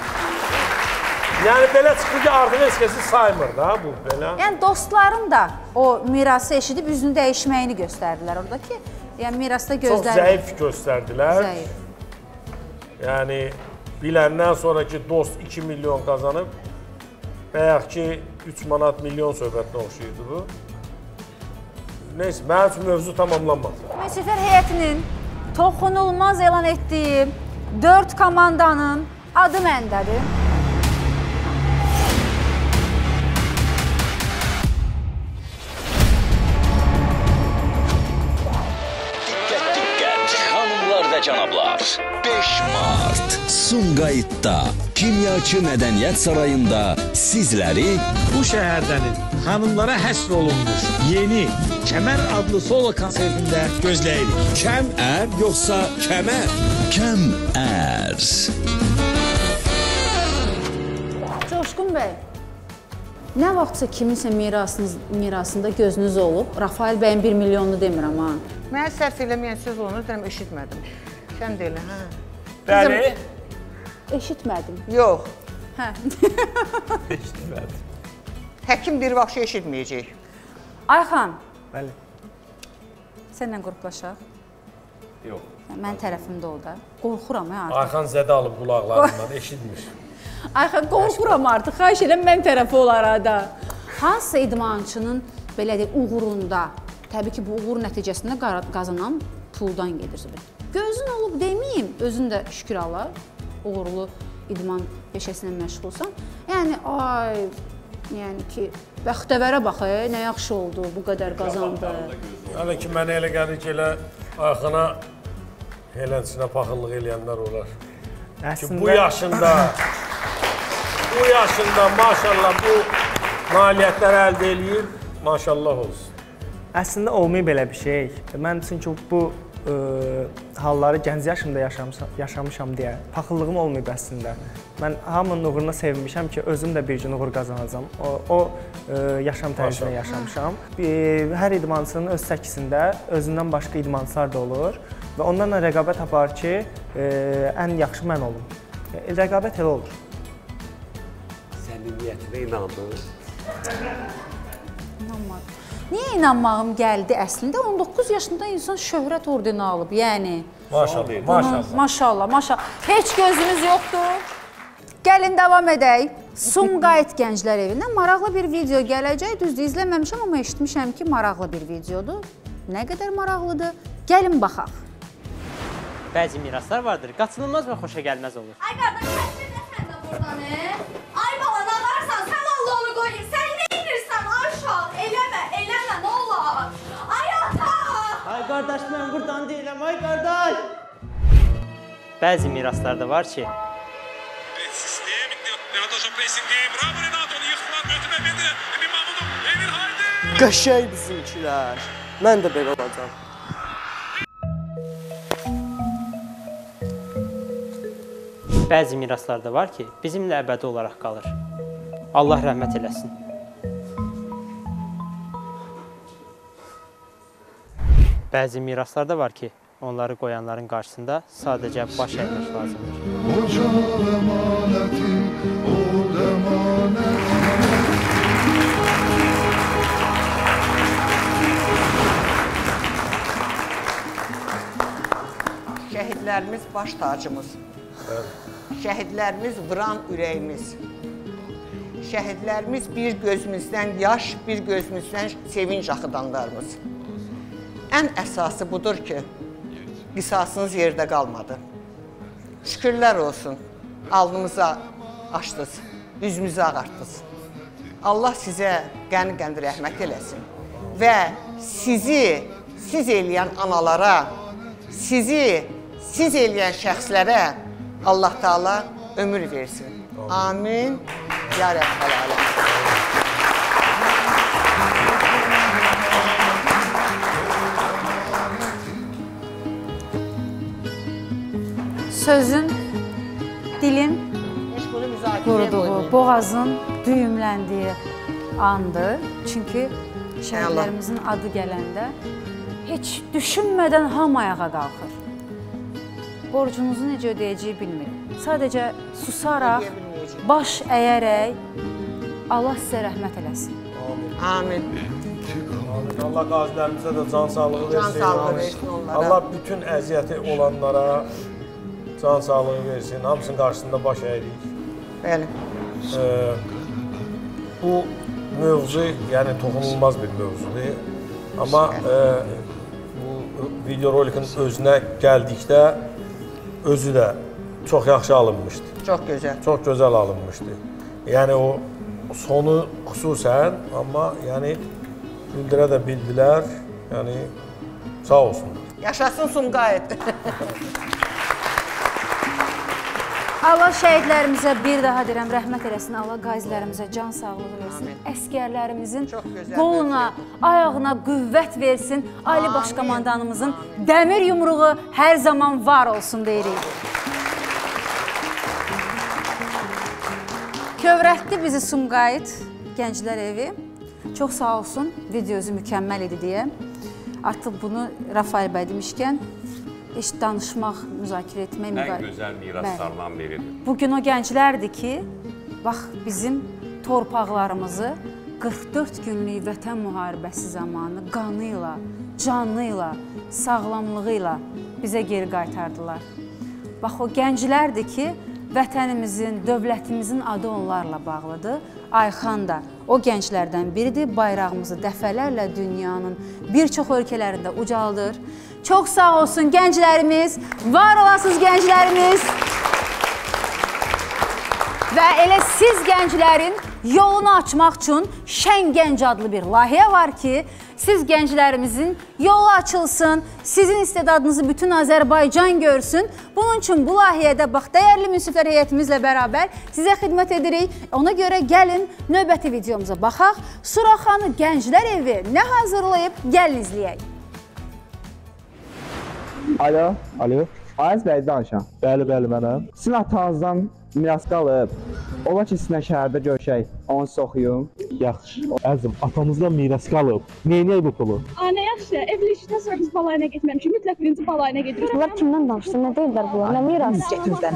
Yəni belə çıxdı ki, artıq heç kəsi saymır da bu belə. Yəni dostların da o mirası eşidib üzünü dəyişməyini göstərdilər orada ki, yəni mirasda gözlər... Çox zəif göstərdilər. Zəif. Yəni biləndən sonraki dost iki milyon qazanıb, bəyək ki, üç manat milyon söhbətinə oxşayırdı bu. Neyse, mənim üçün mövzu tamamlanmadı. Müsifər heyətinin toxunulmaz elan etdiyi dörd komandanın adı məndədir. Cənablar, beş mart Sumqayıtda Kimyaçı Mədəniyyət Sarayında sizləri bu şəhərdənin xanımlara həsr olunmuş yeni Kəmər adlı solo konsertində gözləyirik. Kəm ər yoxsa kəmər? Kəm ər. Coşqun bəy, nə vaxtsa kiminsə mirasında gözünüz olub? Rafael bəyin bir milyonunu demirəm ha. Mənə sərf eləməyən söz onu deyəm, eşitmədim. Sən də elə, hə? Bəli. Eşitmədim. Yox. Hə. Eşitmədim. Həkim bir vaxt eşitməyəcək. Ayxan. Bəli. Sənlə qruplaşaq? Yox. Mən tərəfimdə ol da. Qorxuram ya artıq. Ayxan zədə alıb qulaqlarından, eşitmir. Ayxan, qorxuram artıq. Xahiş edirəm, mən tərəfi olar da. Hansısa idmançının belə deyək, uğurunda, təbii ki, bu uğur nəticəsində qazanan puldan gedir. Gözün olub deməyim, özün də şükür Allah, uğurlu idman peşəsinə məşğulsan. Yəni, ay, yəni ki, bəxtəvərə bax, nə yaxşı oldu, bu qədər qazandı. Yəni ki, mənə elə gəlir ki, elə Ayxana eləsinə paxıllıq eləyənlər olar. Ki, bu yaşında, bu yaşında maşallah bu nailiyyətləri əldə eləyir, maşallah olsun. Əslində olmayıb belə bir şey. Mən üçün ki, bu ə, halları gənc yaşımda yaşamışam, yaşamışam deyə paxıllığım olmayıb əslində. Mən hamının uğuruna sevinmişəm ki, özüm də bir gün uğur qazanacam. O, o ə, yaşam tərzində yaşamışam. Hər idmançının öz səkisində özündən başqa idmançılar da olur və onlarla rəqabət apar ki, ə, ən yaxşı mən olum. Rəqabət elə olur. Səmimiyyətinə inandın. İnanmadım. Niyə inanmağım gəldi əslində? on doqquz yaşında insan şöhrət ordeni alıb, yəni. Maşallah, maşallah. Maşallah, maşallah. Heç gözünüz yoxdur. Gəlin, davam edək. Sumqayıt Gənclər Evindən maraqlı bir video gələcək. Düzdür, izləməmişəm, amma eşitmişəm ki, maraqlı bir videodur. Nə qədər maraqlıdır? Gəlin, baxaq. Bəzi miraslar vardır, qaçınılmaz və xoşa gəlməz olur. Ay qardaş, kəsmə sən də buradan, e? Ay bala, nə varsan, sən Allah onu qoyayım. Sən nə edirsən, Ayşal? Eləmə, eləmə, nə olar? Ay ata! Ay qardaş, mən buradan deyiləm, ay qardaş! Bəzi miraslar da var ki, qəşəng bizimkilər. Mən də belə olacam. bəzi miraslar da var ki, bizimlə əbədi olaraq qalır. Allah rəhmət eləsin. Bəzi miraslar da var ki, onları qoyanların qarşısında sadəcə baş əymək lazımdır. şəhidlərimiz baş tacımız. Şəhidlərimiz vuran ürəyimiz. Şəhidlərimiz bir gözümüzdən yaş, bir gözümüzdən sevinç axıdanlarımız. Ən əsası budur ki, qisasınız yerdə qalmadı. Şükürlər olsun, alnımıza açdınız, üzümüzü ağartdınız. Allah sizə qəni-qəni rəhmət eləsin və sizi, siz eləyən analara, sizi, siz eləyən şəxslərə Allah Teala ömür versin. Amin. Ya Rəbbəl Aləmin. Sözün, dilin quruduğu, boğazın düyümləndiyi andır. Çünki şəhidlərimizin adı gələndə heç düşünmədən hamı ayağa qalxır. Borcunuzu necə ödəyəcəyi bilmir. Sadəcə susaraq, baş əyərək Allah sizə rəhmət eləsin. Amin. Allah qazilərimizə də can sağlığı versin. Allah bütün əziyyəti olanlara can sağlığı versin. Hamısının qarşısında baş əyirik. Bəli. Bu mövzu, yəni toxunulmaz bir mövzudur. Amma bu videorolikin özünə gəldikdə özü də çox yaxşı alınmışdı. Çox gözəl. Çox gözəl alınmışdı. Yəni o sonu xüsusən, amma yəni güldürə də bildilər. Yəni sağ olsunlar. Yaşasın Sumqayıt. Allah şəhidlərimizə bir daha deyirəm, rəhmət eləsin. Allah qazilərimizə can sağlığı versin. Əskərlərimizin qoluna, ayağına qüvvət versin. Ali Baş Komandanımızın dəmir yumruğu hər zaman var olsun deyirik. Kövrətdi bizi Sumqayıt Gənclər Evi. Çox sağ olsun, video özü mükəmməl idi deyə. Artıq bunu Rafael bəy demişkən, heç danışmaq, müzakirə etmək... Ən gözəl miraslardan biridir. Bugün o gənclərdir ki, bax, bizim torpaqlarımızı qırx dörd günlük vətən müharibəsi zamanı qanıyla, canıyla, sağlamlığıyla bizə geri qaytardılar. Bax, o gənclərdir ki, vətənimizin, dövlətimizin adı onlarla bağlıdır. Ayxan da o gənclərdən biridir. Bayrağımızı dəfələrlə dünyanın bir çox ölkələrində ucaldır. Çox sağ olsun gənclərimiz, var olasınız gənclərimiz. Və elə siz gənclərin yolunu açmaq üçün Şən Gənc adlı bir layihə var ki, siz gənclərimizin yolu açılsın, sizin istedadınızı bütün Azərbaycan görsün. Bunun üçün bu layihədə bax, dəyərli münsiflər heyətimizlə bərabər sizə xidmət edirik. Ona görə gəlin, növbəti videomuza baxaq. Suraxanı Gənclər Evi nə hazırlayıb, gəlin izləyək. Alo, alo. Aziz bəy danışam. Bəli, bəli, mənəm. Sizin atanızdan miras qalıb. Ola ki, sizinlə şəhərdə görüşək, onu siz oxuyum. Yaxşı. Əzim, atamızdan miras qalıb. Neynəyək bu pulu? Anə, yaxşı. Evlilikdən sonra biz balayına getməmişik. Mütləq birinci balayına gedirik. Bunlar kimdən danışsın? Nə deyirlər bunlar? Nə miras?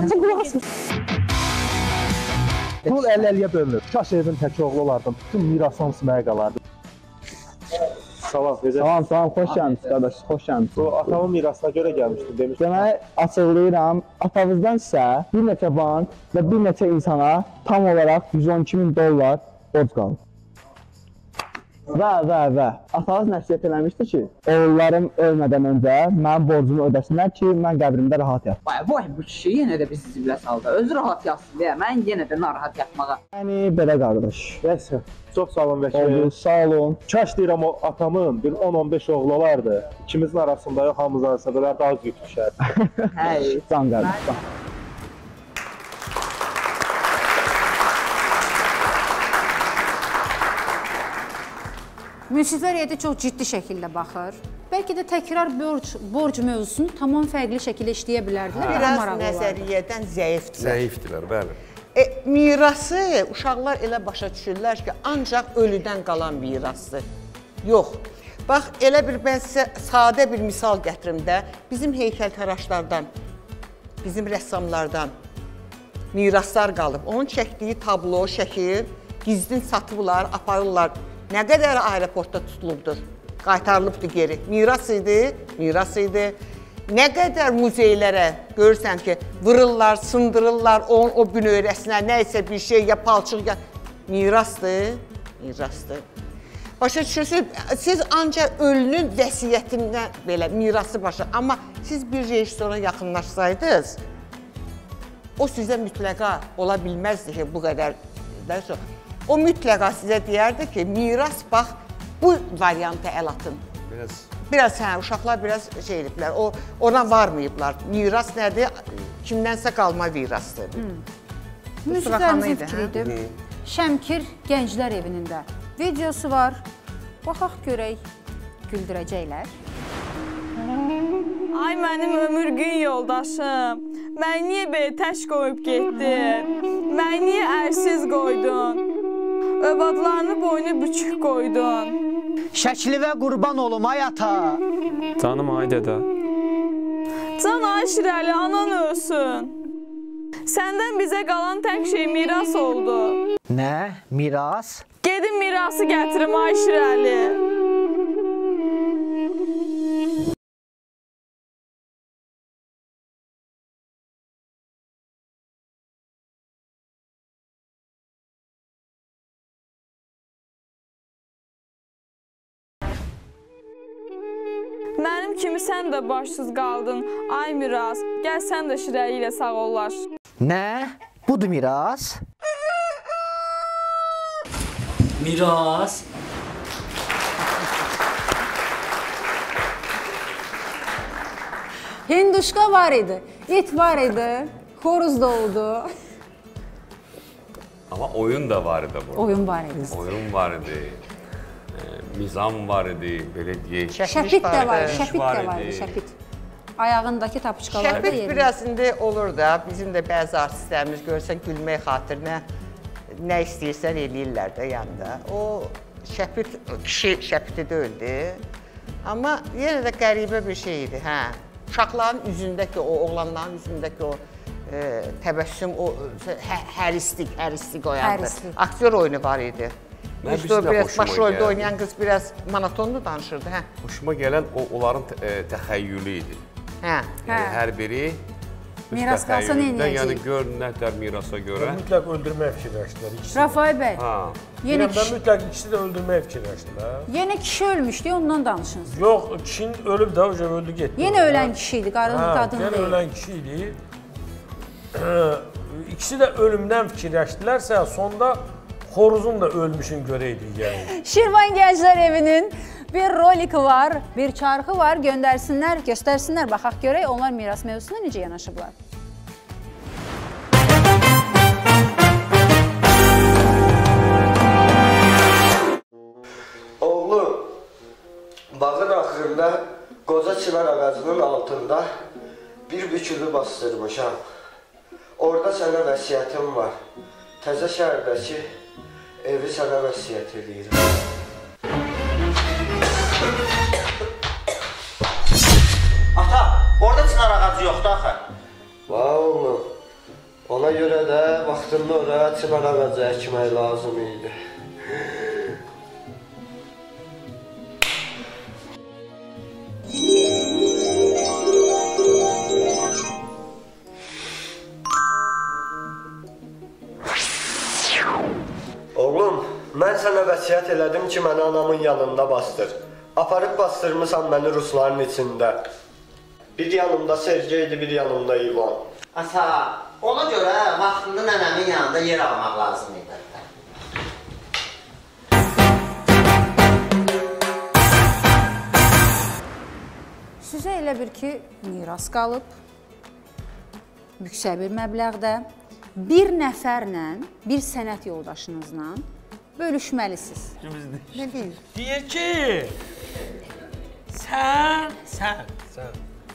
Pul əlləliyə bölünür. Kaş evin tək oğlu olardım. Bütün miras hamısı mənə qalardı. Salam, necə? Salam, salam, xoş gəlmişsiniz qardaş, xoş gəlmişsiniz. O, atamın mirasına görə gəlmişdim, demişdim. Deməli, açıqlayıram, atamızdan isə bir neçə bank və bir neçə insana tam olaraq yüz on iki min dollar borc qalıb. Və, və, və, atanız nəsiyyət eləmişdi ki, oğullarım ölmədən öncə mənim borcumu ödəsinlər ki, mən qəbrimdə rahat yat. Vay, vay, bu kişi yenə də bizi zibilə saldı. Özü rahat yatsın deyə, mən yenə də narahat yatmağa. Yəni, belə qardaş. Bəs, çox sağ olun vəkil. Oldu, sağ olun. Kaş deyirəm o atamın bir on on beş oğlu olardı. İkimizin arasında yox, hamımız arasında belə daha güc düşərdi. Hey, can qardaş. Münsiflər heyəti çox ciddi şəkildə baxır. Bəlkə də təkrar borc, borc mövzusunu tamam fərqli şəkildə işləyə bilərdilər. Biraz nəzəriyyədən zəifdirlər. Zəifdirlər, bəli. E, mirası uşaqlar elə başa düşürlər ki, ancaq ölüdən qalan mirasdır. Yox. Bax, elə bir mən sizə sadə bir misal gətirim də, bizim heykəltaraşlardan, bizim rəssamlardan miraslar qalıb. Onun çəkdiyi tablo, şəkil, gizlin satıblar, aparırlar. Nə qədər aeroportda tutulubdur, qaytarılıbdır geri. Miras idi, miras idi. Nə qədər muzeylərə görürsən ki, vırırlar, sındırırlar, o, o bünöyrəsinə nəysə bir şey, ya palçıq, ya mirasdır, mirasdır. Başa düşürsünüz, siz ancaq ölünün vəsiyyətindən belə mirası başa, amma siz bir rejissora yaxınlaşsaydınız, o sizə mütləqa ola bilməzdi ki, bu qədər. O mütləqa sizə deyərdi ki, miras bax, bu variantı əl atın. Biraz Biraz, hə, uşaqlar biraz şey ediblər, o, ona varmayıblar. Miras nədir? Kimdənsə qalma mirasdır. Müziklərimizin fikridir. Şəmkir Gənclər Evinin də videosu var. Baxaq görək, güldürəcəklər. Ay mənim ömürgün yoldaşım, mən niyə belə tək qoyub getdin? Mən niyə ərsiz qoydun? Övadlarını boynu bükük qoydun. Şəkli qurban olum ay ata. Canım ay dədə. Can ay Şirəli, anan ölsün. Səndən bizə qalan tək şey miras oldu. Nə? Miras? Gedin mirası gətirim ay Şirəli. Mənim kimi sən də başsız qaldın, ay Miraz. Gəl sən də Şirəli ilə sağollaş. Nə? Budur miras? Miras? Hinduşka var idi, it var idi, xoruz da oldu. Amma oyun da var idi burada. Oyun var idi. Oyun var idi. Mizam var idi, belə deyək. Şəpit də var, şəpit də var idi, şəpit. Ayağındakı tapışqalar da yerində. Şəpit biraz indi olur da, bizim də bəzi artistlərimiz görsən gülmək xatirinə nə istəyirsən eləyirlər də yanında. O şəpit, kişi şəpiti deyildi. Amma yenə də qəribə bir şey idi, hə. Uşaqların üzündəki o, oğlanların üzündəki o təbəssüm, o hərislik, hərislik oyandı. Aktyor oyunu var idi. Baş rolda oynayan qız biraz monotonlu danışırdı, hə? Hoşuma gələn onların təxəyyülü idi. Hə. Hər biri miras qalsa nə edəcək? Yəni gör nətər mirasa görə. Mütləq öldürməyə fikirləşdilər ikisi. Rafael bəy. Mən mütləq ikisi də öldürməyə fikirləşdilər. Yenə kişi ölmüşdü, ondan danışınız. Yox, kişinin ölüb də öldü getdi. Yenə ölən kişi idi, qadın deyil. Yenə ölən kişi idi. İkisi də ölümdən fikirləşdilərsə, sonda xoruzun da ölmüşün görəydik yəni. Şirvan Gənclər Evinin bir roliki var, bir çarxı var, göndərsinlər, göstərsinlər, baxaq görək onlar miras mövzusuna necə yanaşıblar. Oğlum, bağın axırında qoca çınar ağacının altında bir bükülü bastırmışam. Orada sənə vəsiyyətim var. Təzə şəhərdəki evi sənə vəsiyyət edirəm. Ata, orada çınar ağacı yoxdur axı. Vay oğlum, ona görə də vaxtında oraya çınar ağacı əkmək lazım idi. Oğlum, mən sənə vəsiyyət elədim ki, məni anamın yanında bastır. Aparıb bastırmısan məni rusların içində. Bir yanımda Sergeydi, bir yanımda İvan. Ata, ona görə vaxtında nənəmin yanında yer almaq lazım idi. Sizə elə bir ki, miras qalıb, yüksək bir məbləğdə, bir nəfərlə, bir sənət yoldaşınızla bölüşməlisiniz. Nə deyir? Deyir ki, sən, sən, sən.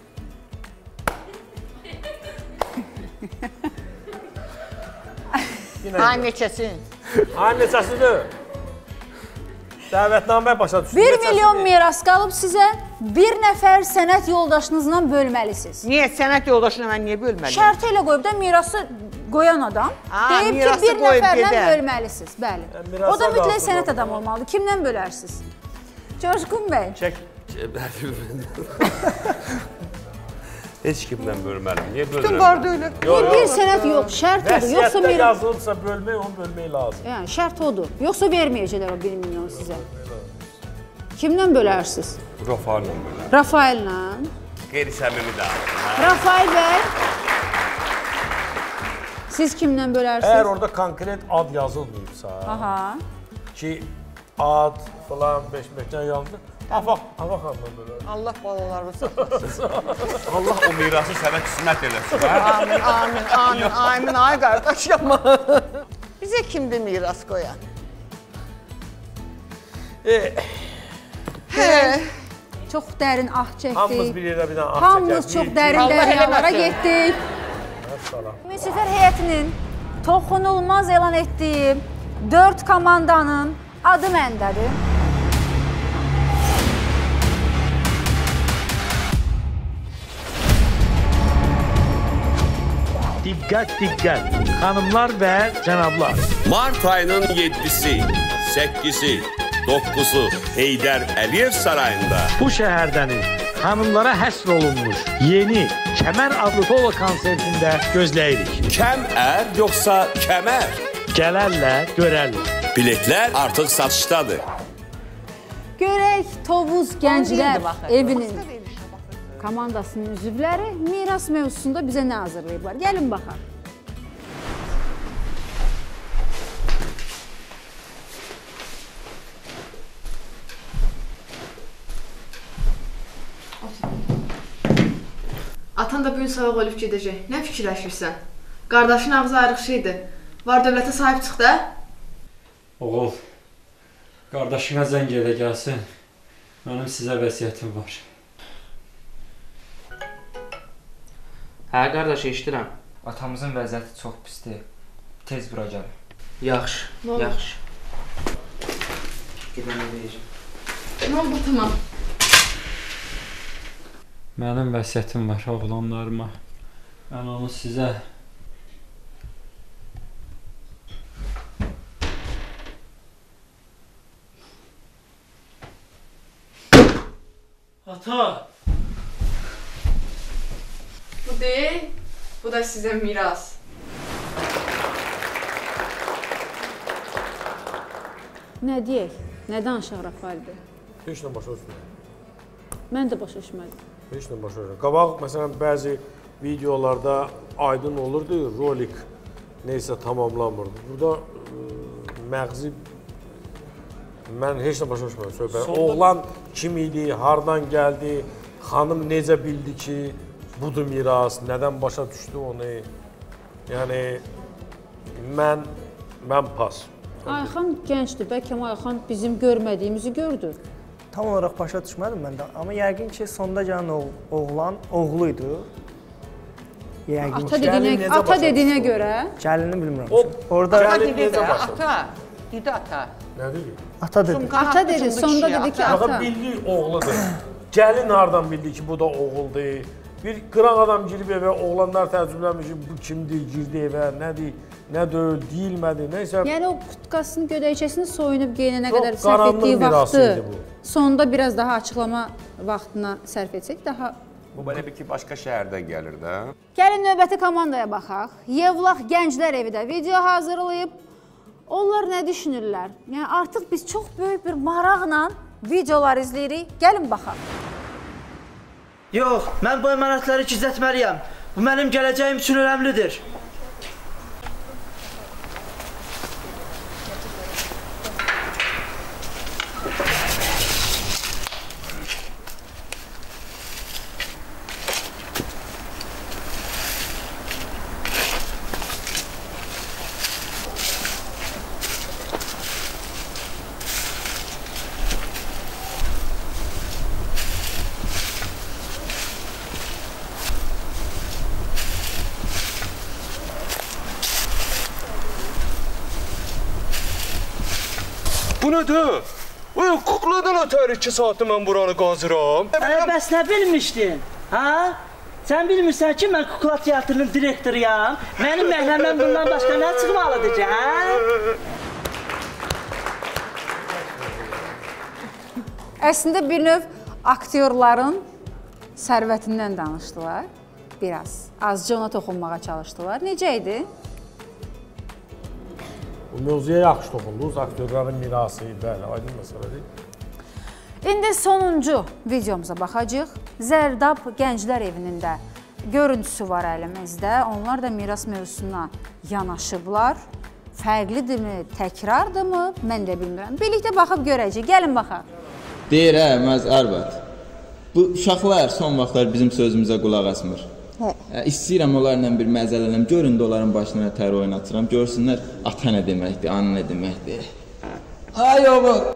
Ay neçəsin? Ay neçəsidir? Dəvətnamə başa düşün. Bir milyon miras qalıb sizə, bir nəfər sənət yoldaşınızla bölməlisiniz. Niyə? Sənət yoldaşına mən niyə bölməliyim? Şərti ilə qoyub da mirası qoyan adam deyib ki, bir nəfərlə bölməlisiniz. Bəli. O da mütləq sənət adam olmalıdır. Kimlə bölərsiniz? Coşqun bəy. Çək. Heç kimdən bölməliyim. Niyə bölürəm? Bütün vardı öyle. Bir sənət yox, şərt odur. Yoxsa Vəsiyyətdə bir yazılıbsa bölmək, onu bölmək lazım. yəni şərt odur. Yoxsa verməyəcəklər o bir milyon sizə. Kimdən bölərsiniz? Rafael'lə bölərəm. Rafael'lə. Qeyri-səmimi də. Rafael bəy. Siz kimdən bölərsiniz? Əgər orada konkret ad yazılmayıbsa, Aha. ki ad falan beş metrdən yandı, afaq, afaq adından bölərəm. Allah balalarını saxlasın. Allah o mirası sənə qismət eləsin. Amin, amin, amin, amin, ay qardaş yapma. Bizə kimdir miras qoyan? Hə. Çox dərin ah çəkdik. Hamımız bir yerdə bir dənə ah çəkək. Hamımız çox dərin dəryalara getdik. Müsifər heyətinin toxunulmaz elan etdiyi dörd komandanın adı məndədir. Diqqət, diqqət, xanımlar və cənablar. Mart ayının yeddisi, səkkisi, dokkuzu Heydər Əliyev sarayında Bu şəhərdənin xanımlara həsr olunmuş yeni Kəmər adlı solo konsertində gözləyirik. Kəm ər yoxsa kəmər? Gələrlər, görərlər. Biletlər artıq satışdadır. Görək Tovuz Gənclər evinin komandasının üzvləri miras mövzusunda bizə nə hazırlayıblar? Gəlin baxaq. Atan da bugün savaq olub gedəcək. Nə fikirləşirsən? Qardaşın ağzı ayrıqşı idi. Var dövlətə sahib çıx da. Oğul, qardaşına zəng elə gəlsin. Mənim sizə vəsiyyətim var. Hə, qardaş, eşidirəm. Atamızın vəziyyəti çox pisdir. Tez bura gəl. Yaxşı, Nə oldu? yaxşı. Gedəndə deyəcəm. Nə oldu, tamam. Mənim vəsiyyətim var oğlanlarıma. Mən onu sizə Ata! Bu deyil, bu da sizə miras. Nə deyək? Nə danışaq Rafael bəy? Heç nə başa düşmürəm. Mən də başa düşmədim. Heç nə başa düşmürəm. Qabaq, məsələn, bəzi videolarda aydın olurdu, rolik neysə tamamlanmırdı. Burada ə, məğzi mən heç nə başa düşmürəm söhbət. Oğlan kim idi, hardan gəldi, xanım necə bildi ki, budur miras, nədən başa düşdü onu? Yəni, mən, mən pas. Ayxan gəncdir, bəlkə Ayxan bizim görmədiyimizi gördü. Tam olaraq başa düşmədim mən də, amma yəqin ki, sonda gələn oğlan oğlu idi. Yəqin Ata dediyinə, ata dediyinə görə. Gəlini bilmirəm. Orada ata dedi də, ata. Dedi ata. Nə dedi? Ata dedi. Ata dedi, sonda dedi ki, ata. Ağa bildi oğludur. Gəlin hardan bildi ki, bu da oğuldur. Bir qıran adam girib evə, oğlanlar təəccüblənmiş ki, bu kimdir, girdi evə, nədir, nə deyil, deyilmədi, neysə. Yəni o kutkasının gödəkçəsini soyunub geyinənə qədər sərf etdiyi vaxtı, sonda biraz daha açıqlama vaxtına sərf etsək, daha... Bu belə bir ki, başqa şəhərdən gəlir də. Gəlin növbəti komandaya baxaq. Yevlax Gənclər evi də video hazırlayıb. Onlar nə düşünürlər? Yəni artıq biz çox böyük bir maraqla videolar izləyirik. Gəlin baxaq. Yox, mən bu əmanətləri gizlətməliyəm. Bu mənim gələcəyim üçün önəmlidir. Bu nədir? Kukladan ötər iki saatı mən buranı qazıram. Bəs nə bilmişdin? Ha? Sən bilmirsən ki, mən kukla teatrının direktoruyam. Mənim məhləmdən bundan başqa nə çıxmalıdır ki, hə? Əslində bir növ aktyorların sərvətindən danışdılar. biraz. Azca ona toxunmağa çalışdılar. Necə idi? Bu mövzuya yaxşı toxundunuz. Aktyorların mirası, bəli, aydın məsələdir. İndi sonuncu videomuza baxacağıq. Zərdab Gənclər Evinin də görüntüsü var əlimizdə. Onlar da miras mövzusuna yanaşıblar. Fərqlidirmi, təkrardırmı? Mən də bilmirəm. Birlikdə baxıb görəcəyik. Gəlin baxaq. Deyir, hə, məz Arvad. Bu uşaqlar son vaxtlar bizim sözümüzə qulaq asmır. Hə. İstəyirəm onlarla bir məzələnəm. Görün də onların başına tər oynatıram. Görsünlər ata nə deməkdir, ana nə deməkdir. Ay oğul!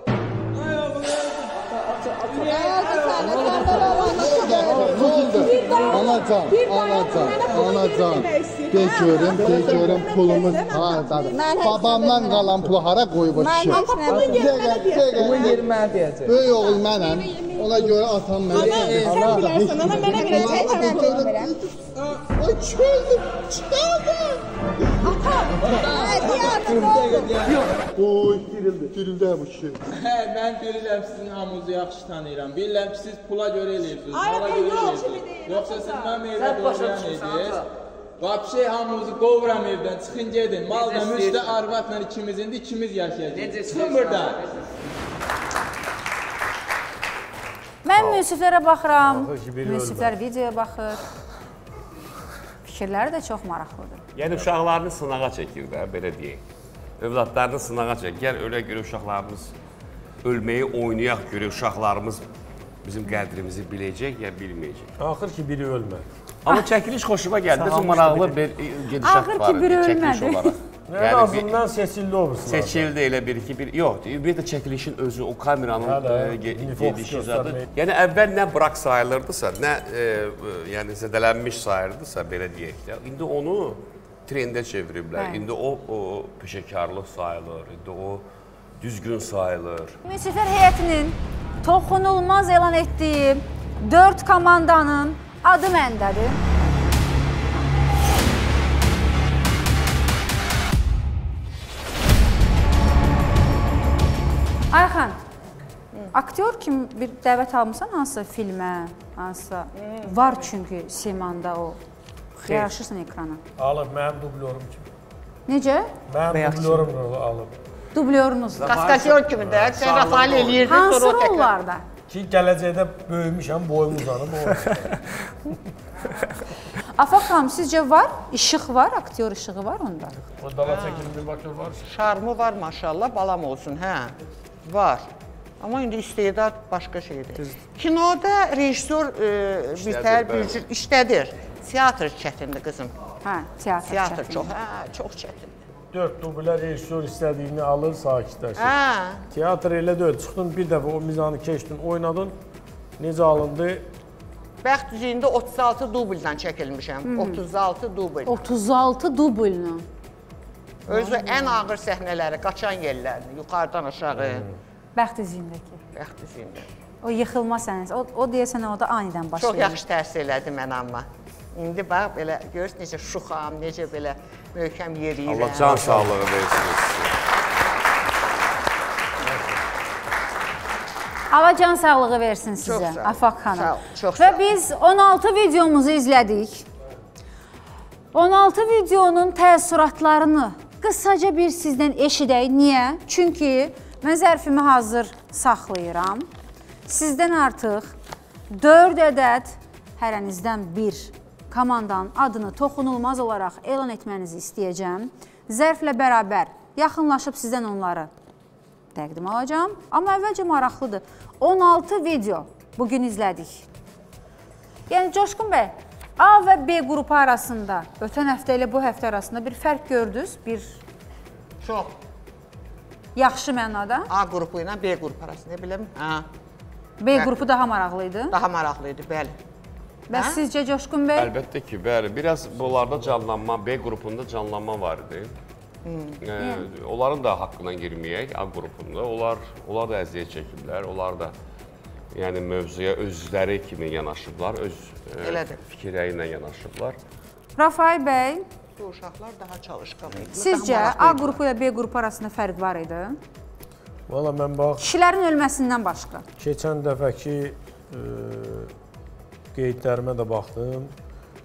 Anacan, anacan, anacan. De görüm, de görüm pulumuz hardadır. Babamdan qalan pulu hara qoyub o kişi? Bunun yeri mənə deyəcək. Böyük oğul mənəm. Ona görə atam mənə. Sən bilərsən, ana mənə verəcək, mən verəm. Ay çöldüm, çıxardım. Oy, dirildi, dirildi bu kişi. Hə, mən bilirəm sizin hamınızı yaxşı tanıyıram. Bilirəm ki, siz pula görə eləyirsiniz, mala görə eləyirsiniz. Yoxsa siz mənim evdə doğrayan edirsiniz. Vapşey hamınızı qovuram evdən, çıxın gedin. Mal və müştə arvatla ikimizin də ikimiz yaşayacaq. Çıxın buradan. Mən müsiflərə baxıram, müsiflər videoya baxır. Fikirləri də çox maraqlıdır. Yəni, uşaqlarını sınağa çəkir də, belə deyək. Övladlarını sınağa çəkir. Gəl, ölə görə uşaqlarımız ölməyi oynayaq görə uşaqlarımız bizim qədrimizi biləcək ya bilməyəcək. Axır ki, biri ölmədi. Amma çəkiliş xoşuma gəldi. Çox maraqlı bir gedişat var çəkiliş olaraq. Ən azından seçildi olursun. Seçildi elə bir iki bir. Yox, bir də çəkilişin özü, o kameranın gedişi zadı. Yəni, əvvəl nə bırak sayılırdısa, nə zədələnmiş sayılırdısa, belə deyək də. İndi onu trendə çeviriblər. İndi o peşəkarlıq sayılır, indi o düzgün sayılır. Müsiflər heyətinin toxunulmaz elan etdiyi dörd komandanın adı məndədir. Ayxan, aktyor kimi bir dəvət almışsan hansısa filmə, hansısa var çünki Simanda o. Yaraşırsan ekrana. Alıb, mənim dublyorum kimi. Necə? Mənim dublyorum alıb. Dublyorunuz. Kaskasyor kimi də, sən Rafael eləyirdin, sonra o hansı təkrar. rollarda? Ki, gələcəkdə böyümüşəm, boyum uzanıb o. Afaq xanım, sizcə var? İşıq var, aktyor işığı var onda? O dala çəkilin bir bakır var. Şarmı var maşallah, balam olsun, hə. Var. Amma indi istedad başqa şeydir. Kinoda rejissor bitər, bir cür işlədir. Teatr çətindir, qızım. Hə, teatr çətindir. Teatr çox, hə, çox çətindir. Dörd dublə rejissor istədiyini alır, sakitləşir. Hə. Teatr elə deyil, çıxdın bir dəfə o mizanı keçdin, oynadın, necə alındı? Bəxt üzüyündə otuz altı dubldan çəkilmişəm, otuz altı dubl. otuz altı dubl. Özü ən ağır səhnələri, qaçan yerlərini, yuxarıdan aşağı. Bəxt üzüyündəki. Bəxt üzüyündə. O yıxılma səhnəsi, o deyəsən o da anidən başlayır. Çox yaxşı təsir elədi mən amma. İndi bax, belə görürsün necə şuxam, necə belə möhkəm yeriyirəm. Allah can sağlığı versiniz. Allah can sağlığı versin sizə, Afaq xanım. Sağ ol, çox sağ Və ol. biz on altı videomuzu izlədik. on altı videonun təəssüratlarını qısaca bir sizdən eşidək. Niyə? Çünki mən zərfimi hazır saxlayıram. Sizdən artıq dörd ədəd hərənizdən bir komandanın adını toxunulmaz olaraq elan etmənizi istəyəcəm. Zərflə bərabər yaxınlaşıb sizdən onları təqdim alacağım. Amma əvvəlcə maraqlıdır. on altı video bugün izlədik. Yəni, Coşqun bəy, A və B qrupu arasında, ötən həftə ilə bu həftə arasında bir fərq gördünüz? Bir... Çox. Yaxşı mənada? A qrupu ilə B qrupu arasında, nə biləm? Hə. B qrupu daha maraqlıydı? Daha maraqlıydı, bəli. Bəs sizcə Coşqun bəy? Əlbəttə ki, bəli. Biraz bunlarda canlanma, B qrupunda canlanma var idi. Ee, onların da haqqına girməyək A qrupunda. Onlar, onlar da əziyyət çəkiblər. Onlar da yəni mövzuya özləri kimi yanaşıblar, öz e, fikirləri ilə yanaşıblar. Rafael bəy, Bu uşaqlar daha çalışqan idi. sizcə A qrupu ilə B qrupu arasında fərq var idi? Valla mən bax... Kişilərin ölməsindən başqa. Keçən dəfəki e, qeydlərimə də baxdım.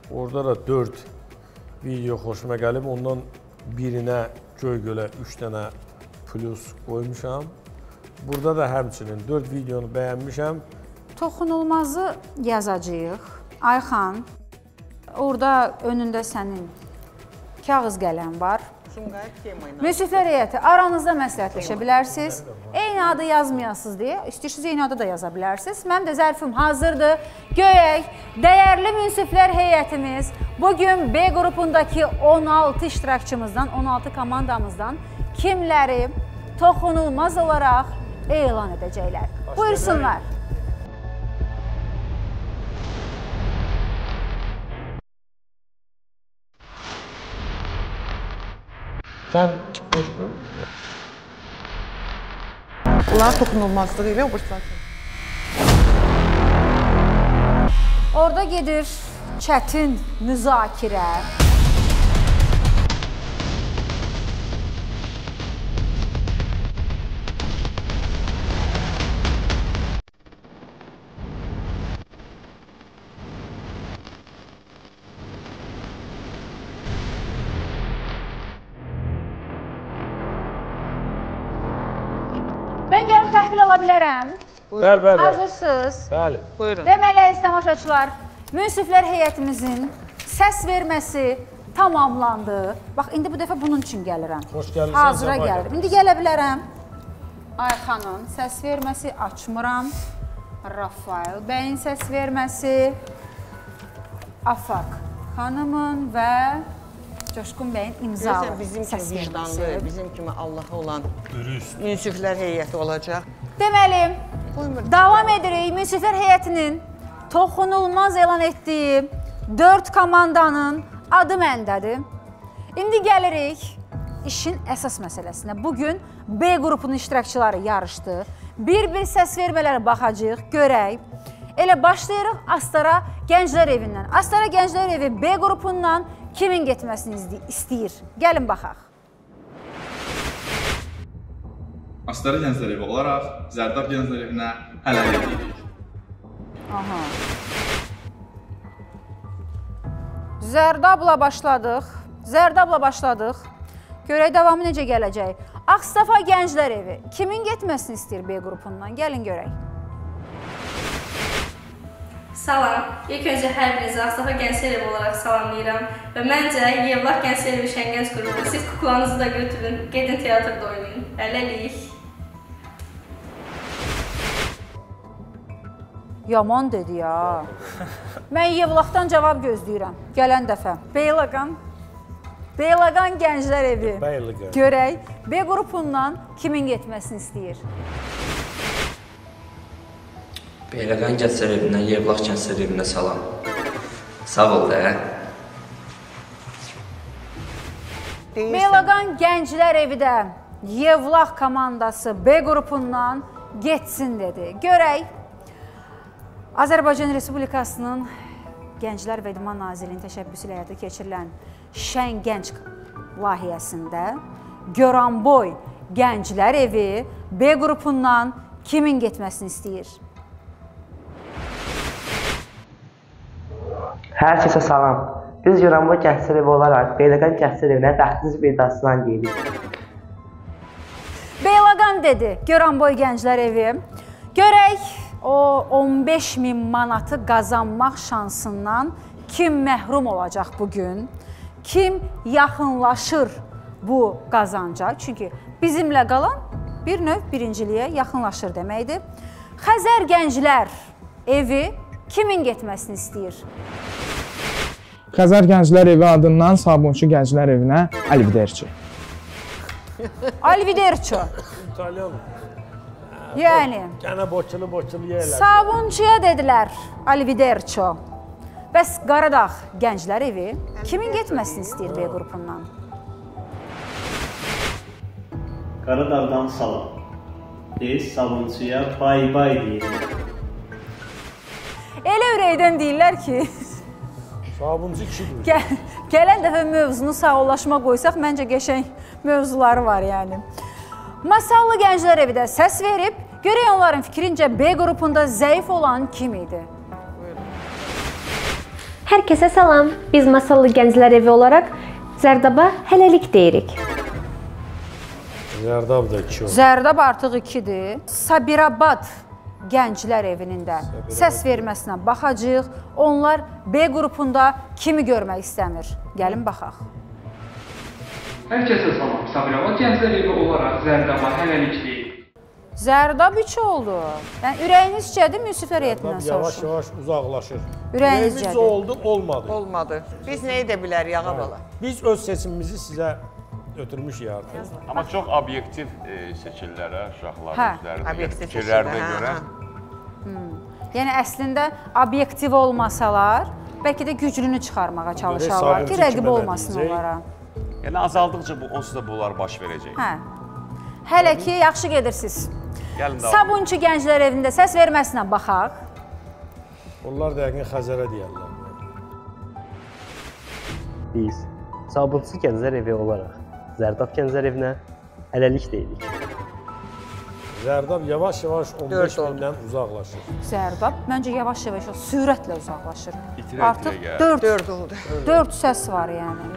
Orada da dörd video xoşuma gəlib. Ondan birinə Göygölə üç dənə plus qoymuşam. Burada da həmçinin dörd videonu bəyənmişəm. Toxunulmazı yazacağıq. Ayxan, orada önündə sənin kağız qələm var. Müsiflər heyəti, aranızda məsləhətləşə bilərsiniz. Eyni adı yazmayasınız deyə, istəyirsiniz eyni adı da yaza bilərsiniz. Mənim də zərfim hazırdır. Göyək, dəyərli münsiflər heyətimiz bugün B qrupundakı on altı iştirakçımızdan, on altı komandamızdan kimləri toxunulmaz olaraq elan edəcəklər. Buyursunlar. Sən Bunlar toxunulmazlığı ilə obursan. Orada gedir çətin müzakirə. Mən gəlib təhvil ala bilərəm. Bəli, bəli. Hazırsınız? Bəli. Buyurun. Deməli, əziz tamaşaçılar, münsiflər heyətimizin səs verməsi tamamlandı. Bax, indi bu dəfə bunun üçün gəlirəm. Xoş gəlirsən. Hazıra gəlirəm. İndi gələ bilərəm. Ayxanın səs verməsi açmıram. Rafael bəyin səs verməsi. Afaq xanımın və Coşqun bəyin imzalı bizim səs kimi vicdanlı, bizim kimi Allaha olan münsiflər heyəti olacaq. Deməli, davam edirik. Münsiflər heyətinin toxunulmaz elan etdiyi dörd komandanın adı məndədir. İndi gəlirik işin əsas məsələsinə. Bugün B qrupunun iştirakçıları yarışdı. Bir-bir səs vermələrə baxacaq, görək. Elə başlayırıq Astara Gənclər evindən. Astara Gənclər evi B qrupundan kimin getməsini istəyir? Gəlin baxaq. Astara Gənclər evi olaraq Zərdab Gənclər evinə hələlik edirik. Aha. Zərdabla başladıq. Zərdabla başladıq. Görək davamı necə gələcək. Ağstafa Gənclər evi kimin getməsini istəyir B qrupundan? Gəlin görək. Salam. İlk öncə hər birinizi Ağstafa Gənclər evi olaraq salamlayıram və məncə Yevlax Gənclər evi Şəngənc qrupu. Siz kuklanızı da götürün, gedin teatrda oynayın. Hələlik. Yaman dedi ya. Mən Yevlaxdan cavab gözləyirəm. Gələn dəfə. Beyləqan. Beyləqan Gənclər evi. Beyləqan. Görək, B qrupundan kimin getməsini istəyir? Beyləqan Gənclər evindən Yevlax Gənclər evinə salam. Sağ ol da. Beyləqan Gənclər evi də Yevlax komandası B qrupundan getsin dedi. Görək, Azərbaycan Respublikasının Gənclər və İdman Nazirliyinin təşəbbüsü ilə həyata keçirilən Şən Gənc layihəsində Goranboy Gənclər evi B qrupundan kimin getməsini istəyir? Hər kəsə salam. Biz Goranboy Gənclər evi olaraq Beyləqan Gənclər evinə bəxtiniz vedasından deyirik. Beyləqan dedi, Goranboy Gənclər evi. Görək, o on beş min manatı qazanmaq şansından kim məhrum olacaq bugün? Kim yaxınlaşır bu qazanca? Çünki bizimlə qalan bir növ birinciliyə yaxınlaşır deməkdir. Xəzər Gənclər evi kimin getməsini istəyir? Xəzər Gənclər evi adından Sabunçu Gənclər evinə Alviderçi. Alviderçi. İtalyan. Yəni. Gənə boçulu boçulu yerlər. Sabunçuya dedilər Alviderçi. Bəs Qaradağ Gənclər evi kimin getməsini istəyir B qrupundan? Qaradağdan salam. Biz Sabunçuya bay bay deyirik. Elə ürəkdən deyirlər ki, Sabunçu kişidir. Gəl, gələn dəfə mövzunu sağollaşma qoysaq, məncə qəşəng mövzuları var yəni. Masallı Gənclər evi də səs verib, görək onların fikrincə B qrupunda zəif olan kim idi? Hər kəsə salam. Biz Masallı Gənclər Evi olaraq Zərdaba hələlik deyirik. Zərdab da iki oldu. Zərdab artıq ikidir. Sabirabad Gənclər Evinin də səs verməsinə baxacağıq. Onlar B qrupunda kimi görmək istəmir? Gəlin baxaq. Hər kəsə salam. Sabirabad Gənclər Evi olaraq Zərdaba hələlik deyirik. Zərdab üç oldu. Yəni ürəyiniz cədim Yusifər heyətindən soruşun. Yavaş-yavaş uzaqlaşır. Ürəyiniz cədim. oldu, olmadı. Olmadı. Biz nə edə bilərik ağa bala? Biz öz seçimimizi sizə ötürmüşük artıq. Amma çox obyektiv e, seçirlərə uşaqların hə. özləri fikirlərinə görə. Hmm. Yəni əslində obyektiv olmasalar, bəlkə də güclünü çıxarmağa çalışarlar ki, rəqib olmasın onlara. Yəni azaldıqca bu onsuz da bunlar baş verəcək. Hə. Hələ ki, yaxşı gedirsiniz. Sabunçu Gənclər Evində səs verməsinə baxaq. Onlar da yəqin Xəzərə deyərlər. Biz Sabunçu Gənclər Evi olaraq Zərdab Gənclər Evinə hələlik deyirik. Zərdab yavaş-yavaş on beş mindən uzaqlaşır. Zərdab məncə yavaş-yavaş sürətlə uzaqlaşır. İtirə-itirə Artıq dörd oldu. dörd səs var yəni.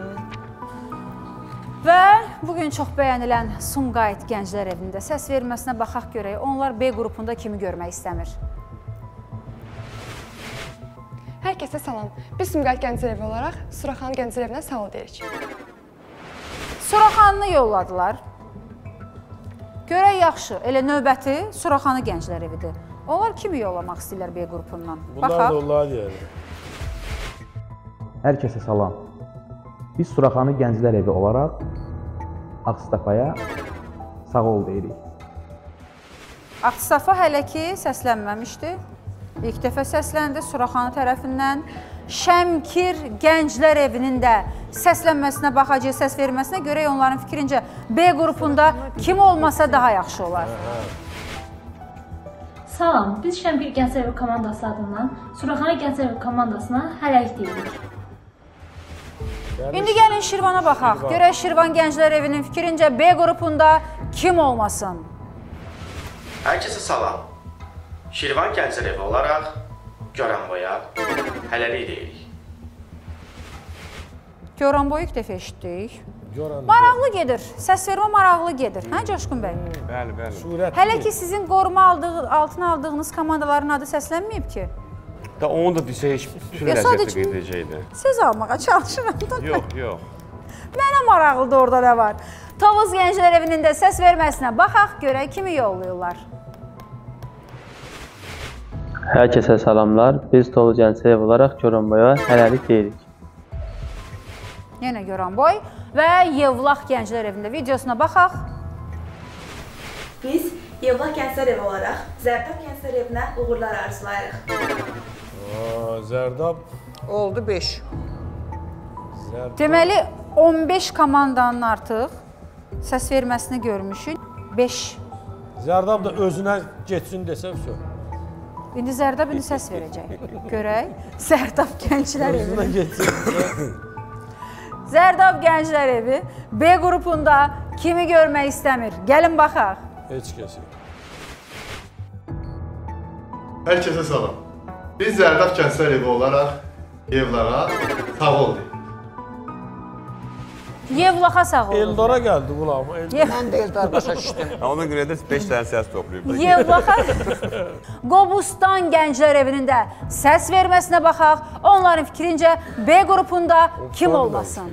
Və bugün çox bəyənilən Sumqayıt Gənclər Evində səs verməsinə baxaq görək. Onlar B qrupunda kimi görmək istəmir? Hər kəsə salam. Biz Sumqayıt Gənclər Evi olaraq Suraxanı Gənclər Evinə sağ ol deyirik. Suraxanını yolladılar. Görək yaxşı, elə növbəti Suraxanı Gənclər Evidir. Onlar kimi yollamaq istəyirlər B qrupundan? Bunlar da onlar deyərlər. Hər kəsə salam. Biz Suraxanı Gənclər Evi olaraq Ağstafaya sağ ol deyirik. Ağstafa hələ ki səslənməmişdi. İlk dəfə səsləndi Suraxanı tərəfindən. Şəmkir Gənclər Evinin də səslənməsinə baxacaq, səs verməsinə görək onların fikrincə B qrupunda kim olmasa daha yaxşı olar. Salam, biz Şəmkir Gənclər Evi komandası adından Suraxanı Gənclər Evi komandasına hələlik deyirik. İndi gəlin Şirvana baxaq. Görək Şirvan Gənclər Evinin fikrincə B qrupunda kim olmasın? Hər kəsə salam. Şirvan Gənclər Evi olaraq Goranboya hələlik deyirik. Goranboyu ilk dəfə eşitdik. Maraqlı gedir. Səs vermə maraqlı gedir. Hə Coşqun bəy? Bəli, bəli. Hələ ki sizin qoruma altına aldığınız komandaların adı səslənməyib ki? Da onu da desə heç bütün ləzzəti qeydəcəkdir. Söz almağa çalışıram. Yox, yox. Mənə maraqlıdır orada nə var. Tovuz Gənclər Evinin də səs verməsinə baxaq, görək kimi yollayırlar. Hər kəsə salamlar. Biz Tovuz Gənclər Evi olaraq Goranboya hələlik deyirik. Yenə Goranboy və Yevlax Gənclər Evində videosuna baxaq. Biz Yevlax Gənclər Evi olaraq Zərdab Gənclər Evinə uğurlar arzulayırıq. Zərdab oldu beş. Deməli on beş komandanın artıq səs verməsini görmüşük. beş. Zərdab da özünə getsin desə vəsə. İndi Zərdab indi səs verəcək. Görək. Zərdab Gənclər Evi. Özünə getsin. Zərdab Gənclər Evi B qrupunda kimi görmək istəmir? Gəlin baxaq. Heç kəsi. Hər kəsə salam. Biz Zərdab Gənclər Evi olaraq Yevlağa sağ ol deyirik. Yevlaxa sağ olun. Eldara gəldi qulağıma. Mən də Eldar başa düşdüm. Ona görə də beş dənə səs toplayıb. Yevlaxa Qobustan Gənclər Evinin də səs verməsinə baxaq. Onların fikrincə B qrupunda kim olmasın?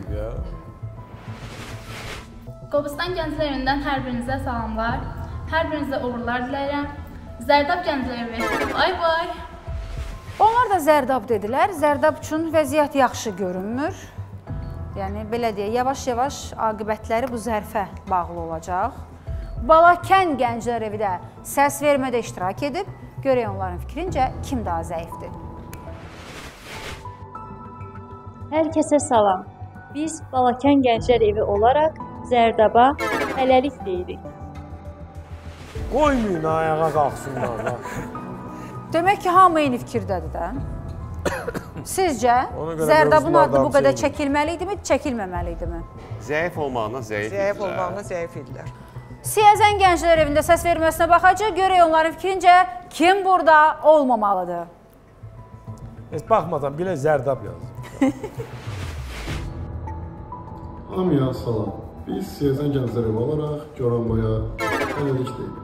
Qobustan Gənclər Evindən hər birinizə salamlar. Hər birinizə uğurlar diləyirəm. Zərdab Gənclər Evi. Bay bay. Onlar da Zərdab dedilər. Zərdab üçün vəziyyət yaxşı görünmür. Yəni, belə deyək, yavaş-yavaş aqibətləri bu zərfə bağlı olacaq. Balakən Gənclər Evi də səs vermədə iştirak edib. Görək onların fikrincə kim daha zəifdir? Hər kəsə salam. Biz Balakən Gənclər Evi olaraq Zərdaba hələlik deyirik. Qoymayın ayağa qalxsınlar. Demək ki, hamı eyni fikirdədir də. Sizcə Zərdabın adı bu qədər çəkilməli idimi, çəkilməməli idimi? Zəif olmağına zəif idilər. Zəif olmağına zəif idilər. Siyəzən Gənclər Evində səs verməsinə baxacaq, görək onların fikrincə kim burada olmamalıdır? Heç baxmadan bilə Zərdab yazır. Hamıya salam. Biz Siyəzən Gənclər Evi olaraq Goranboya hələlik deyilik.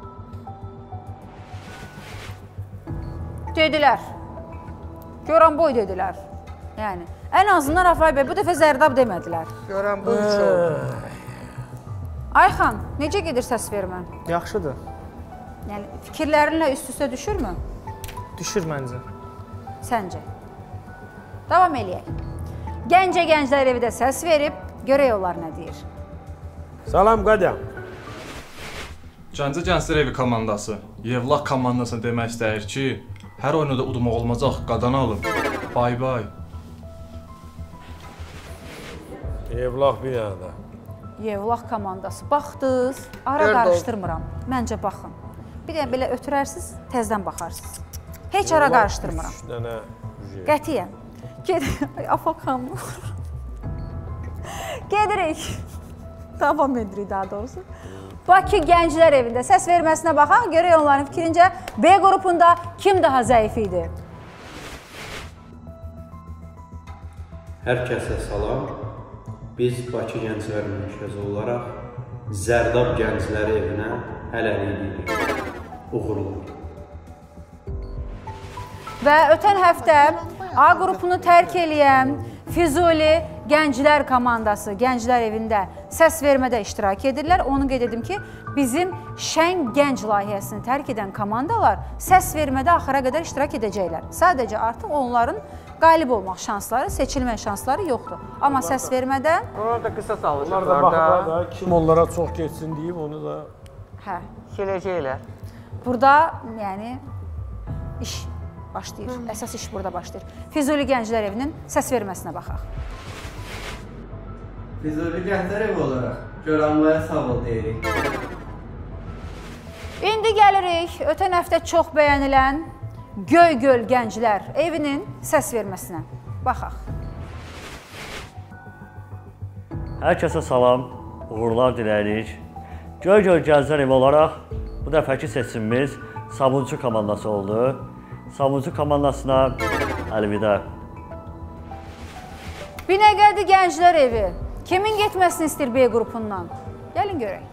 Dedilər. Goranboy dedilər. Yəni, ən azından Rafay bəy bu dəfə Zərdab demədilər. Goranboy çox. Ayxan, necə gedir səs vermə? Yaxşıdır. Yəni, fikirlərinlə üst-üstə düşürmü? Düşür məncə. Səncə? Davam eləyək. Gəncə Gənclər Evi də səs verib, görək onlar nə deyir. Salam Qadya. Gəncə Gənclər Evi komandası Yevlax komandasına demək istəyir ki, hər oyunda da udmaq olmayacaq, qadan alın. Bay bay. Yevlax bir yana da. Yevlax komandası. Baxdınız, ara qarışdırmıram. Məncə baxın. Bir dənə belə ötürərsiniz, təzdən baxarsınız. Heç ara qarışdırmıram. Qətiyyən. Ay, afakanlı. Gedirik. Davam edirik daha doğrusu. Bakı Gənclər Evində səs verməsinə baxaq, görək onların fikrincə B qrupunda kim daha zəif idi? Hər kəsə salam. Biz Bakı Gənclər Mərkəzi olaraq Zərdab Gəncləri Evinə hələlik deyirik. Uğurlar. Və ötən həftə A qrupunu tərk eləyən Füzuli Gənclər komandası Gənclər Evində səs vermədə iştirak edirlər. Onu qeyd edim ki, bizim Şən Gənc layihəsini tərk edən komandalar səs vermədə axıra qədər iştirak edəcəklər. Sadəcə artıq onların qalib olmaq şansları, seçilmək şansları yoxdur. Amma səs vermədə... Onlar da qısa salacaqlar da. Onlar da baxırlar da, kim onlara çox geçsin deyib, onu da... Hə. Gələcəklər. Burada, yəni, iş başlayır. Əsas iş burada başlayır. Füzuli Gənclər Evinin səs verməsinə baxaq. Füzuli Gənclər Evi olaraq Goranboya sağ ol deyirik. İndi gəlirik ötən həftə çox bəyənilən Göygöl Gənclər Evinin səs verməsinə. Baxaq. Hər kəsə salam, uğurlar diləyirik. Göygöl Gənclər Evi olaraq bu dəfəki seçimimiz Sabunçu komandası oldu. Sabunçu komandasına əlvida. Binəqədi Gənclər Evi kimin getməsini istəyir B qrupundan? Gəlin görək.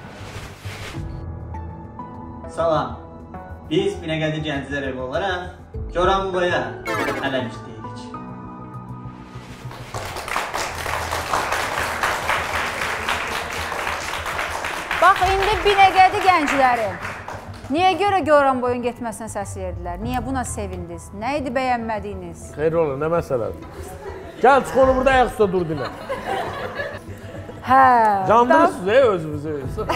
Salam. Biz Binəqədi Gənclər Evi olaraq Goranboya hələlik deyirik. Bax, indi Binəqədi gəncləri. Niyə görə Goranboyun getməsinə səs verdilər? Niyə buna sevindiniz? Nə idi bəyənmədiyiniz? Xeyr olur, nə məsələdir? Gəl, çıx onu burada ayaq üstə dur dinə. Hə. Candırırsınız, ey özünüzü.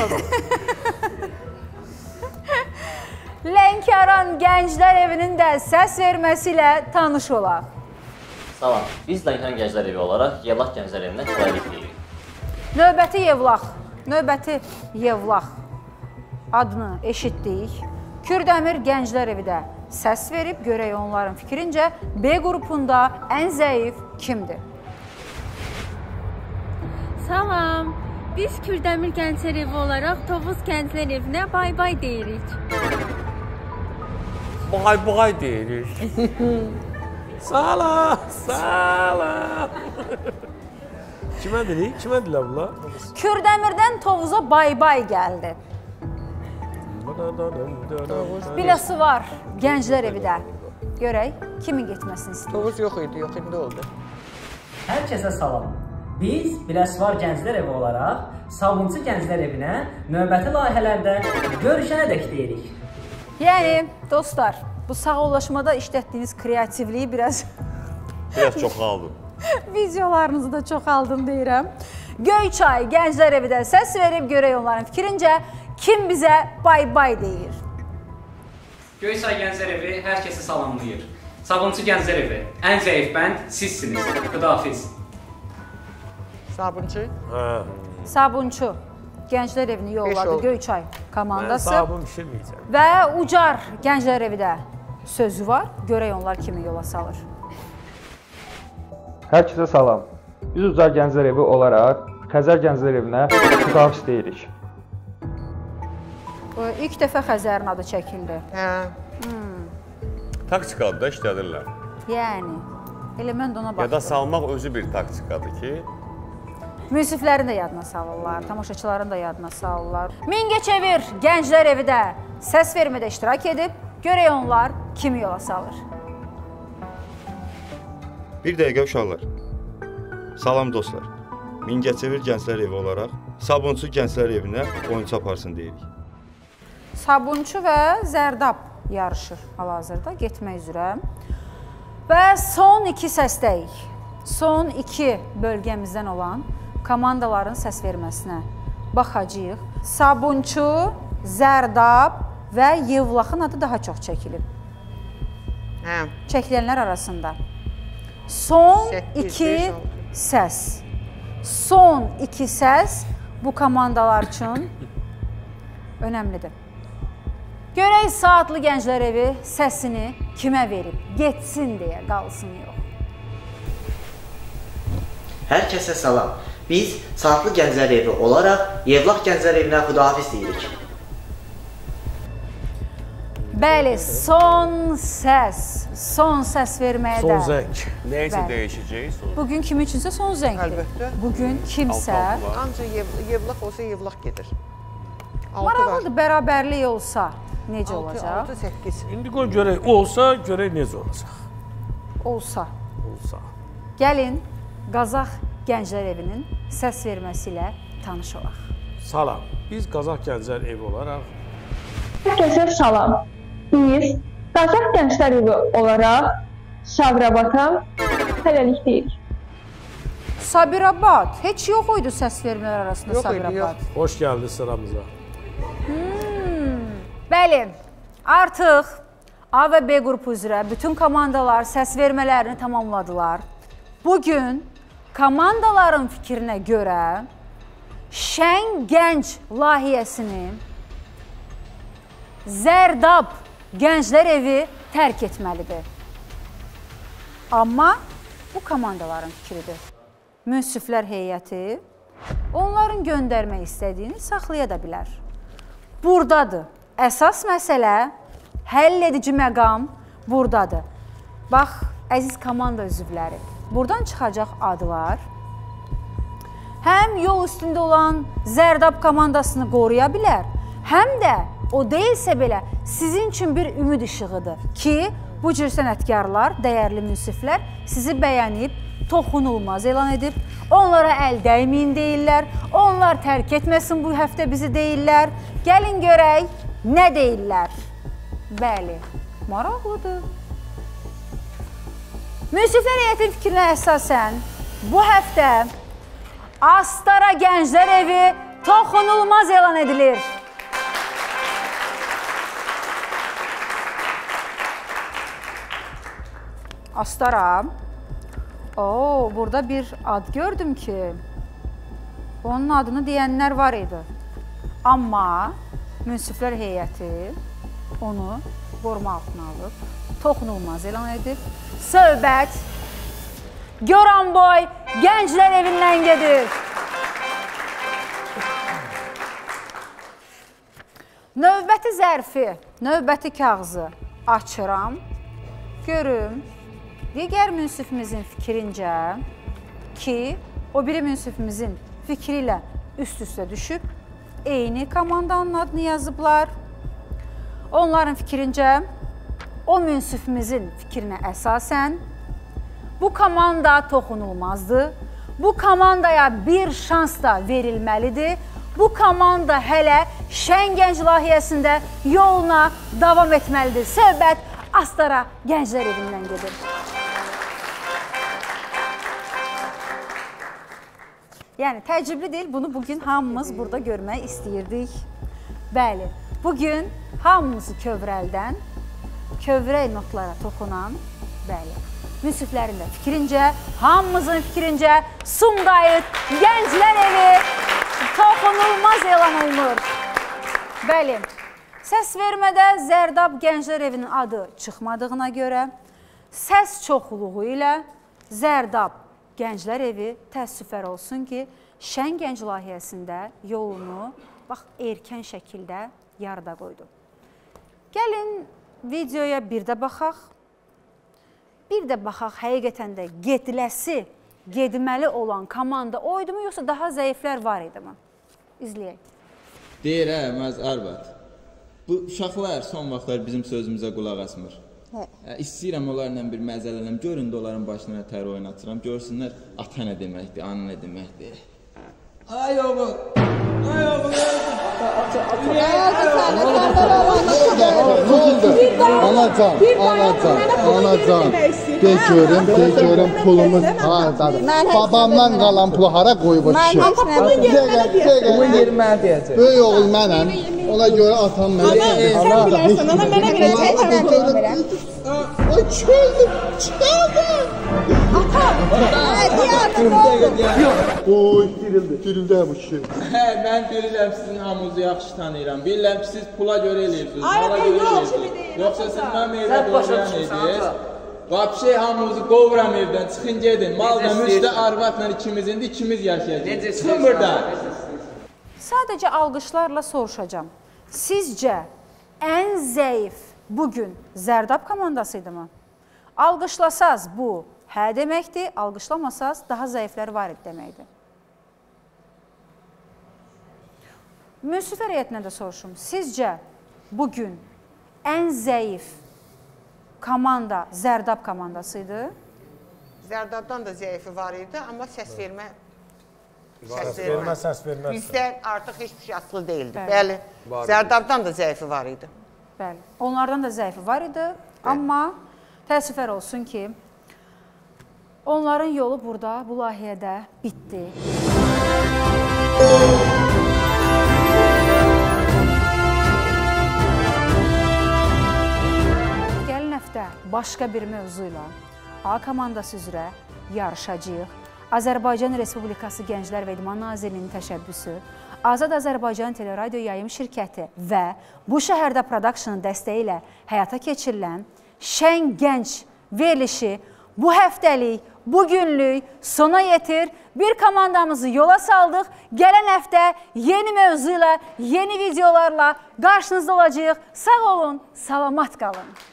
Lənkəran Gənclər Evinin də səs verməsi ilə tanış olaq. Salam, biz Lənkəran Gənclər Evi olaraq Yevlax Gənclər Evinə hələlik deyirik. Növbəti Yevlax, növbəti Yevlax adını eşitdik. Kürdəmir Gənclər Evi də səs verib, görək onların fikrincə B qrupunda ən zəif kimdir? Salam, biz Kürdəmir Gənclər Evi olaraq Tovuz Gənclər Evinə bay bay deyirik. Bay bay deyirik. Salam, salam. Kimə deyirik? Kimə deyirlər bunlar? Kürdəmirdən Tovuza bay bay gəldi. Bilası var Gənclər Evi də. Görək, kimin getməsini istəyir? Tovuz yox idi, yox indi oldu. Hər kəsə salam. Biz Biləsuvar Gənclər Evi olaraq Sabunçu Gənclər Evinə növbəti layihələrdə görüşənədək deyirik. Yəni, dostlar, bu sağollaşmada işlətdiyiniz kreativliyi biraz... Biraz çoxaldım. Videolarınızı da çoxaldım deyirəm. Göyçay Gənclər Evi də səs verib, görək onların fikrincə kim bizə bay bay deyir? Göyçay Gənclər Evi hər kəsi salamlayır. Sabunçu Gənclər Evi, ən zəif bənd sizsiniz. Xudahafiz. Sabunçu? Hə. Sabunçu Gənclər Evini yolladı Göyçay komandası. Mən sabun pişirməyəcəm. Və Ucar Gənclər Evi də sözü var. Görək onlar kimi yola salır. Hər kəsə salam. Biz Ucar Gənclər Evi olaraq Xəzər Gənclər Evinə xudahafiz deyirik. İlk dəfə Xəzərin adı çəkildi. Hə. Taksikalı da işlədirlər. Yəni, Elə mən də ona baxdım. Ya da salmaq özü bir taktikadır ki, münsiflərin də yadına salırlar, tamaşaçıların da yadına salırlar. Mingəçevir Gənclər Evi də səs vermədə iştirak edib, görək onlar kimi yola salır. Bir dəqiqə uşaqlar. Salam dostlar. Mingəçevir Gənclər Evi olaraq Sabunçu Gənclər Evinə oyunçu aparsın deyirik. Sabunçu və Zərdab yarışır hal-hazırda, getmək üzrə. Və son iki səsdəyik. Son iki bölgəmizdən olan komandaların səs verməsinə baxacağıq. Sabunçu, Zərdab və Yevlaxın adı daha çox çəkilib. Hə. Çəkilənlər arasında. Son iki səs. Son iki səs bu komandalar üçün önəmlidir. Görək Saatlı Gənclər Evi səsini kimə verib? Getsin deyə, qalsın yox. Hər kəsə salam. Biz Saatlı Gənclər Evi olaraq Yevlax Gənclər Evinə xudahafiz deyirik. Bəli, son səs. Son səs verməyə də. Son zəng. Nə üçün dəyişəcək? Bugün kim üçünsə son zəngdir. Əlbəttə. Bugün kimsə... Ancaq Yevlax olsa Yevlax gedir. Maraqlıdır, bərabərlik olsa necə olacaq? altı səkkiz. İndi qoy görək, olsa görək necə olacaq. Olsa. Olsa. Gəlin, Qazax Gənclər Evinin səs verməsi ilə tanış olaq. Salam, biz Qazax Gənclər Evi olaraq... Hər kəsə salam. Biz Qazax Gənclər Evi olaraq Sabirabada hələlik deyirik. Sabirabad, heç yox idi səs vermələr arasında yox Sabirabad. Idi, yox. Hoş gəldi sıramıza. Hmm. Bəli, artıq A və B qrupu üzrə bütün komandalar səs vermələrini tamamladılar. Bugün komandaların fikrinə görə Şən Gənc layihəsini Zərdab Gənclər Evi tərk etməlidir. Amma bu komandaların fikridir. Münsiflər heyəti onların göndərmək istədiyini saxlaya da bilər. Buradadır. Əsas məsələ, həll edici məqam buradadır. Bax, əziz komanda üzvləri, buradan çıxacaq adlar həm yol üstündə olan Zərdab komandasını qoruya bilər, həm də o deyilsə belə sizin üçün bir ümid işığıdır ki, bu cür sənətkarlar, dəyərli münsiflər sizi bəyənib, toxunulmaz elan edib, onlara əl dəyməyin deyirlər, onlar tərk etməsin bu həftə bizi deyirlər. Gəlin görək, nə deyirlər? Bəli, maraqlıdır. Münsiflər heyətin fikrinə əsasən, bu həftə Astara Gənclər Evi toxunulmaz elan edilir. Astara. Oo, burada bir ad gördüm ki, onun adını deyənlər var idi. Amma münsiflər heyəti onu qoruma altına alıb, toxunulmaz elan edib. Söhbət Goranboy Gənclər Evindən gedir. Növbəti zərfi, növbəti kağızı açıram, görüm. Digər münsifimizin fikrincə ki, o biri münsifimizin fikri ilə üst-üstə düşüb, eyni komandanın adını yazıblar. Onların fikrincə, o münsifimizin fikrinə əsasən, bu komanda toxunulmazdır, bu komandaya bir şans da verilməlidir, bu komanda hələ Şən Gənc layihəsində yoluna davam etməlidir. Söhbət Astara Gənclər Evindən gedir. Yəni, təəccüblü deyil, bunu bugün hamımız burada görmək istəyirdik. Bəli, bugün hamımızı kövrəldən, kövrək notlara toxunan, bəli, münsiflərin də fikrincə, hamımızın fikrincə Sumqayıt Gənclər Evi toxunulmaz elan olunur. Bəli, səs vermədə Zərdab Gənclər Evinin adı çıxmadığına görə, səs çoxluğu ilə Zərdab Gənclər Evi təəssüflər olsun ki, Şən Gənc layihəsində yolunu bax, erkən şəkildə yarıda qoydu. Gəlin videoya bir də baxaq. bir də baxaq, həqiqətən də gediləsi, gedməli olan komanda oydu mu, yoxsa daha zəiflər var idi mi? İzləyək. Deyir, hə, məz Arvad. Bu uşaqlar son vaxtlar bizim sözümüzə qulaq asmır. Hə. İstəyirəm onlarla bir məzələnəm, görün də onların başına tər oynatıram, görsünlər ata nə deməkdir, ana nə deməkdir. Ay oğul! Ay oğul! Anacan, anacan, anacan. De görüm, de görüm pulumuz hardadır. Babamdan qalan pulu hara qoyub o kişi? Bu yer mən deyəcək. Böyük oğul mənəm. Ona görə atam mənə. Sən bilərsən, ona mənə verəcək, mən bilmirəm. Ay çöldüm, çöldüm. Ata, deyədim, nə oldu? Oy, dirildi, dirildi bu kişi. Hə, mən bilirəm sizin hamınızı yaxşı tanıyıram. Bilirəm ki, siz pula görə eləyirsiniz, mala görə eləyirsiniz. Yoxsa siz mənim evdə doğrayan ediniz. Vapşey hamınızı qovuram evdən, çıxın gedin. Malda müştə arvatla ikimizindir, ikimiz yaşayacaq. Çıxın buradan. Sadəcə alqışlarla soruşacağım. Sizcə ən zəif bugün Zərdab komandasıydı mı? Alqışlasaz bu hə deməkdir, alqışlamasaz daha zəiflər var idi deməkdir. Münsif heyətinə də soruşum. Sizcə bugün ən zəif komanda Zərdab komandasıydı? Zərdabdan da zəifi var idi, amma səs vermə Səs vermə, səs vermə. Bizdə artıq heç bir şey asılı deyildi. Bəli, Zərdabdan da zəifi var idi. Bəli, onlardan da zəifi var idi, amma təəssüflər olsun ki, onların yolu burada, bu layihədə bitdi. Gəlin həftə başqa bir mövzuyla A komandası üzrə yarışacağıq. Azərbaycan Respublikası Gənclər və İdman Nazirliyinin təşəbbüsü, Azad Azərbaycan Teleradyo Yayım Şirkəti və Bu Şəhərdə Production'ın dəstəyi ilə həyata keçirilən Şən Gənc verilişi bu həftəlik, bu günlük sona yetir. Bir komandamızı yola saldıq. Gələn həftə yeni mövzu ilə, yeni videolarla qarşınızda olacağıq. Sağ olun, salamat qalın.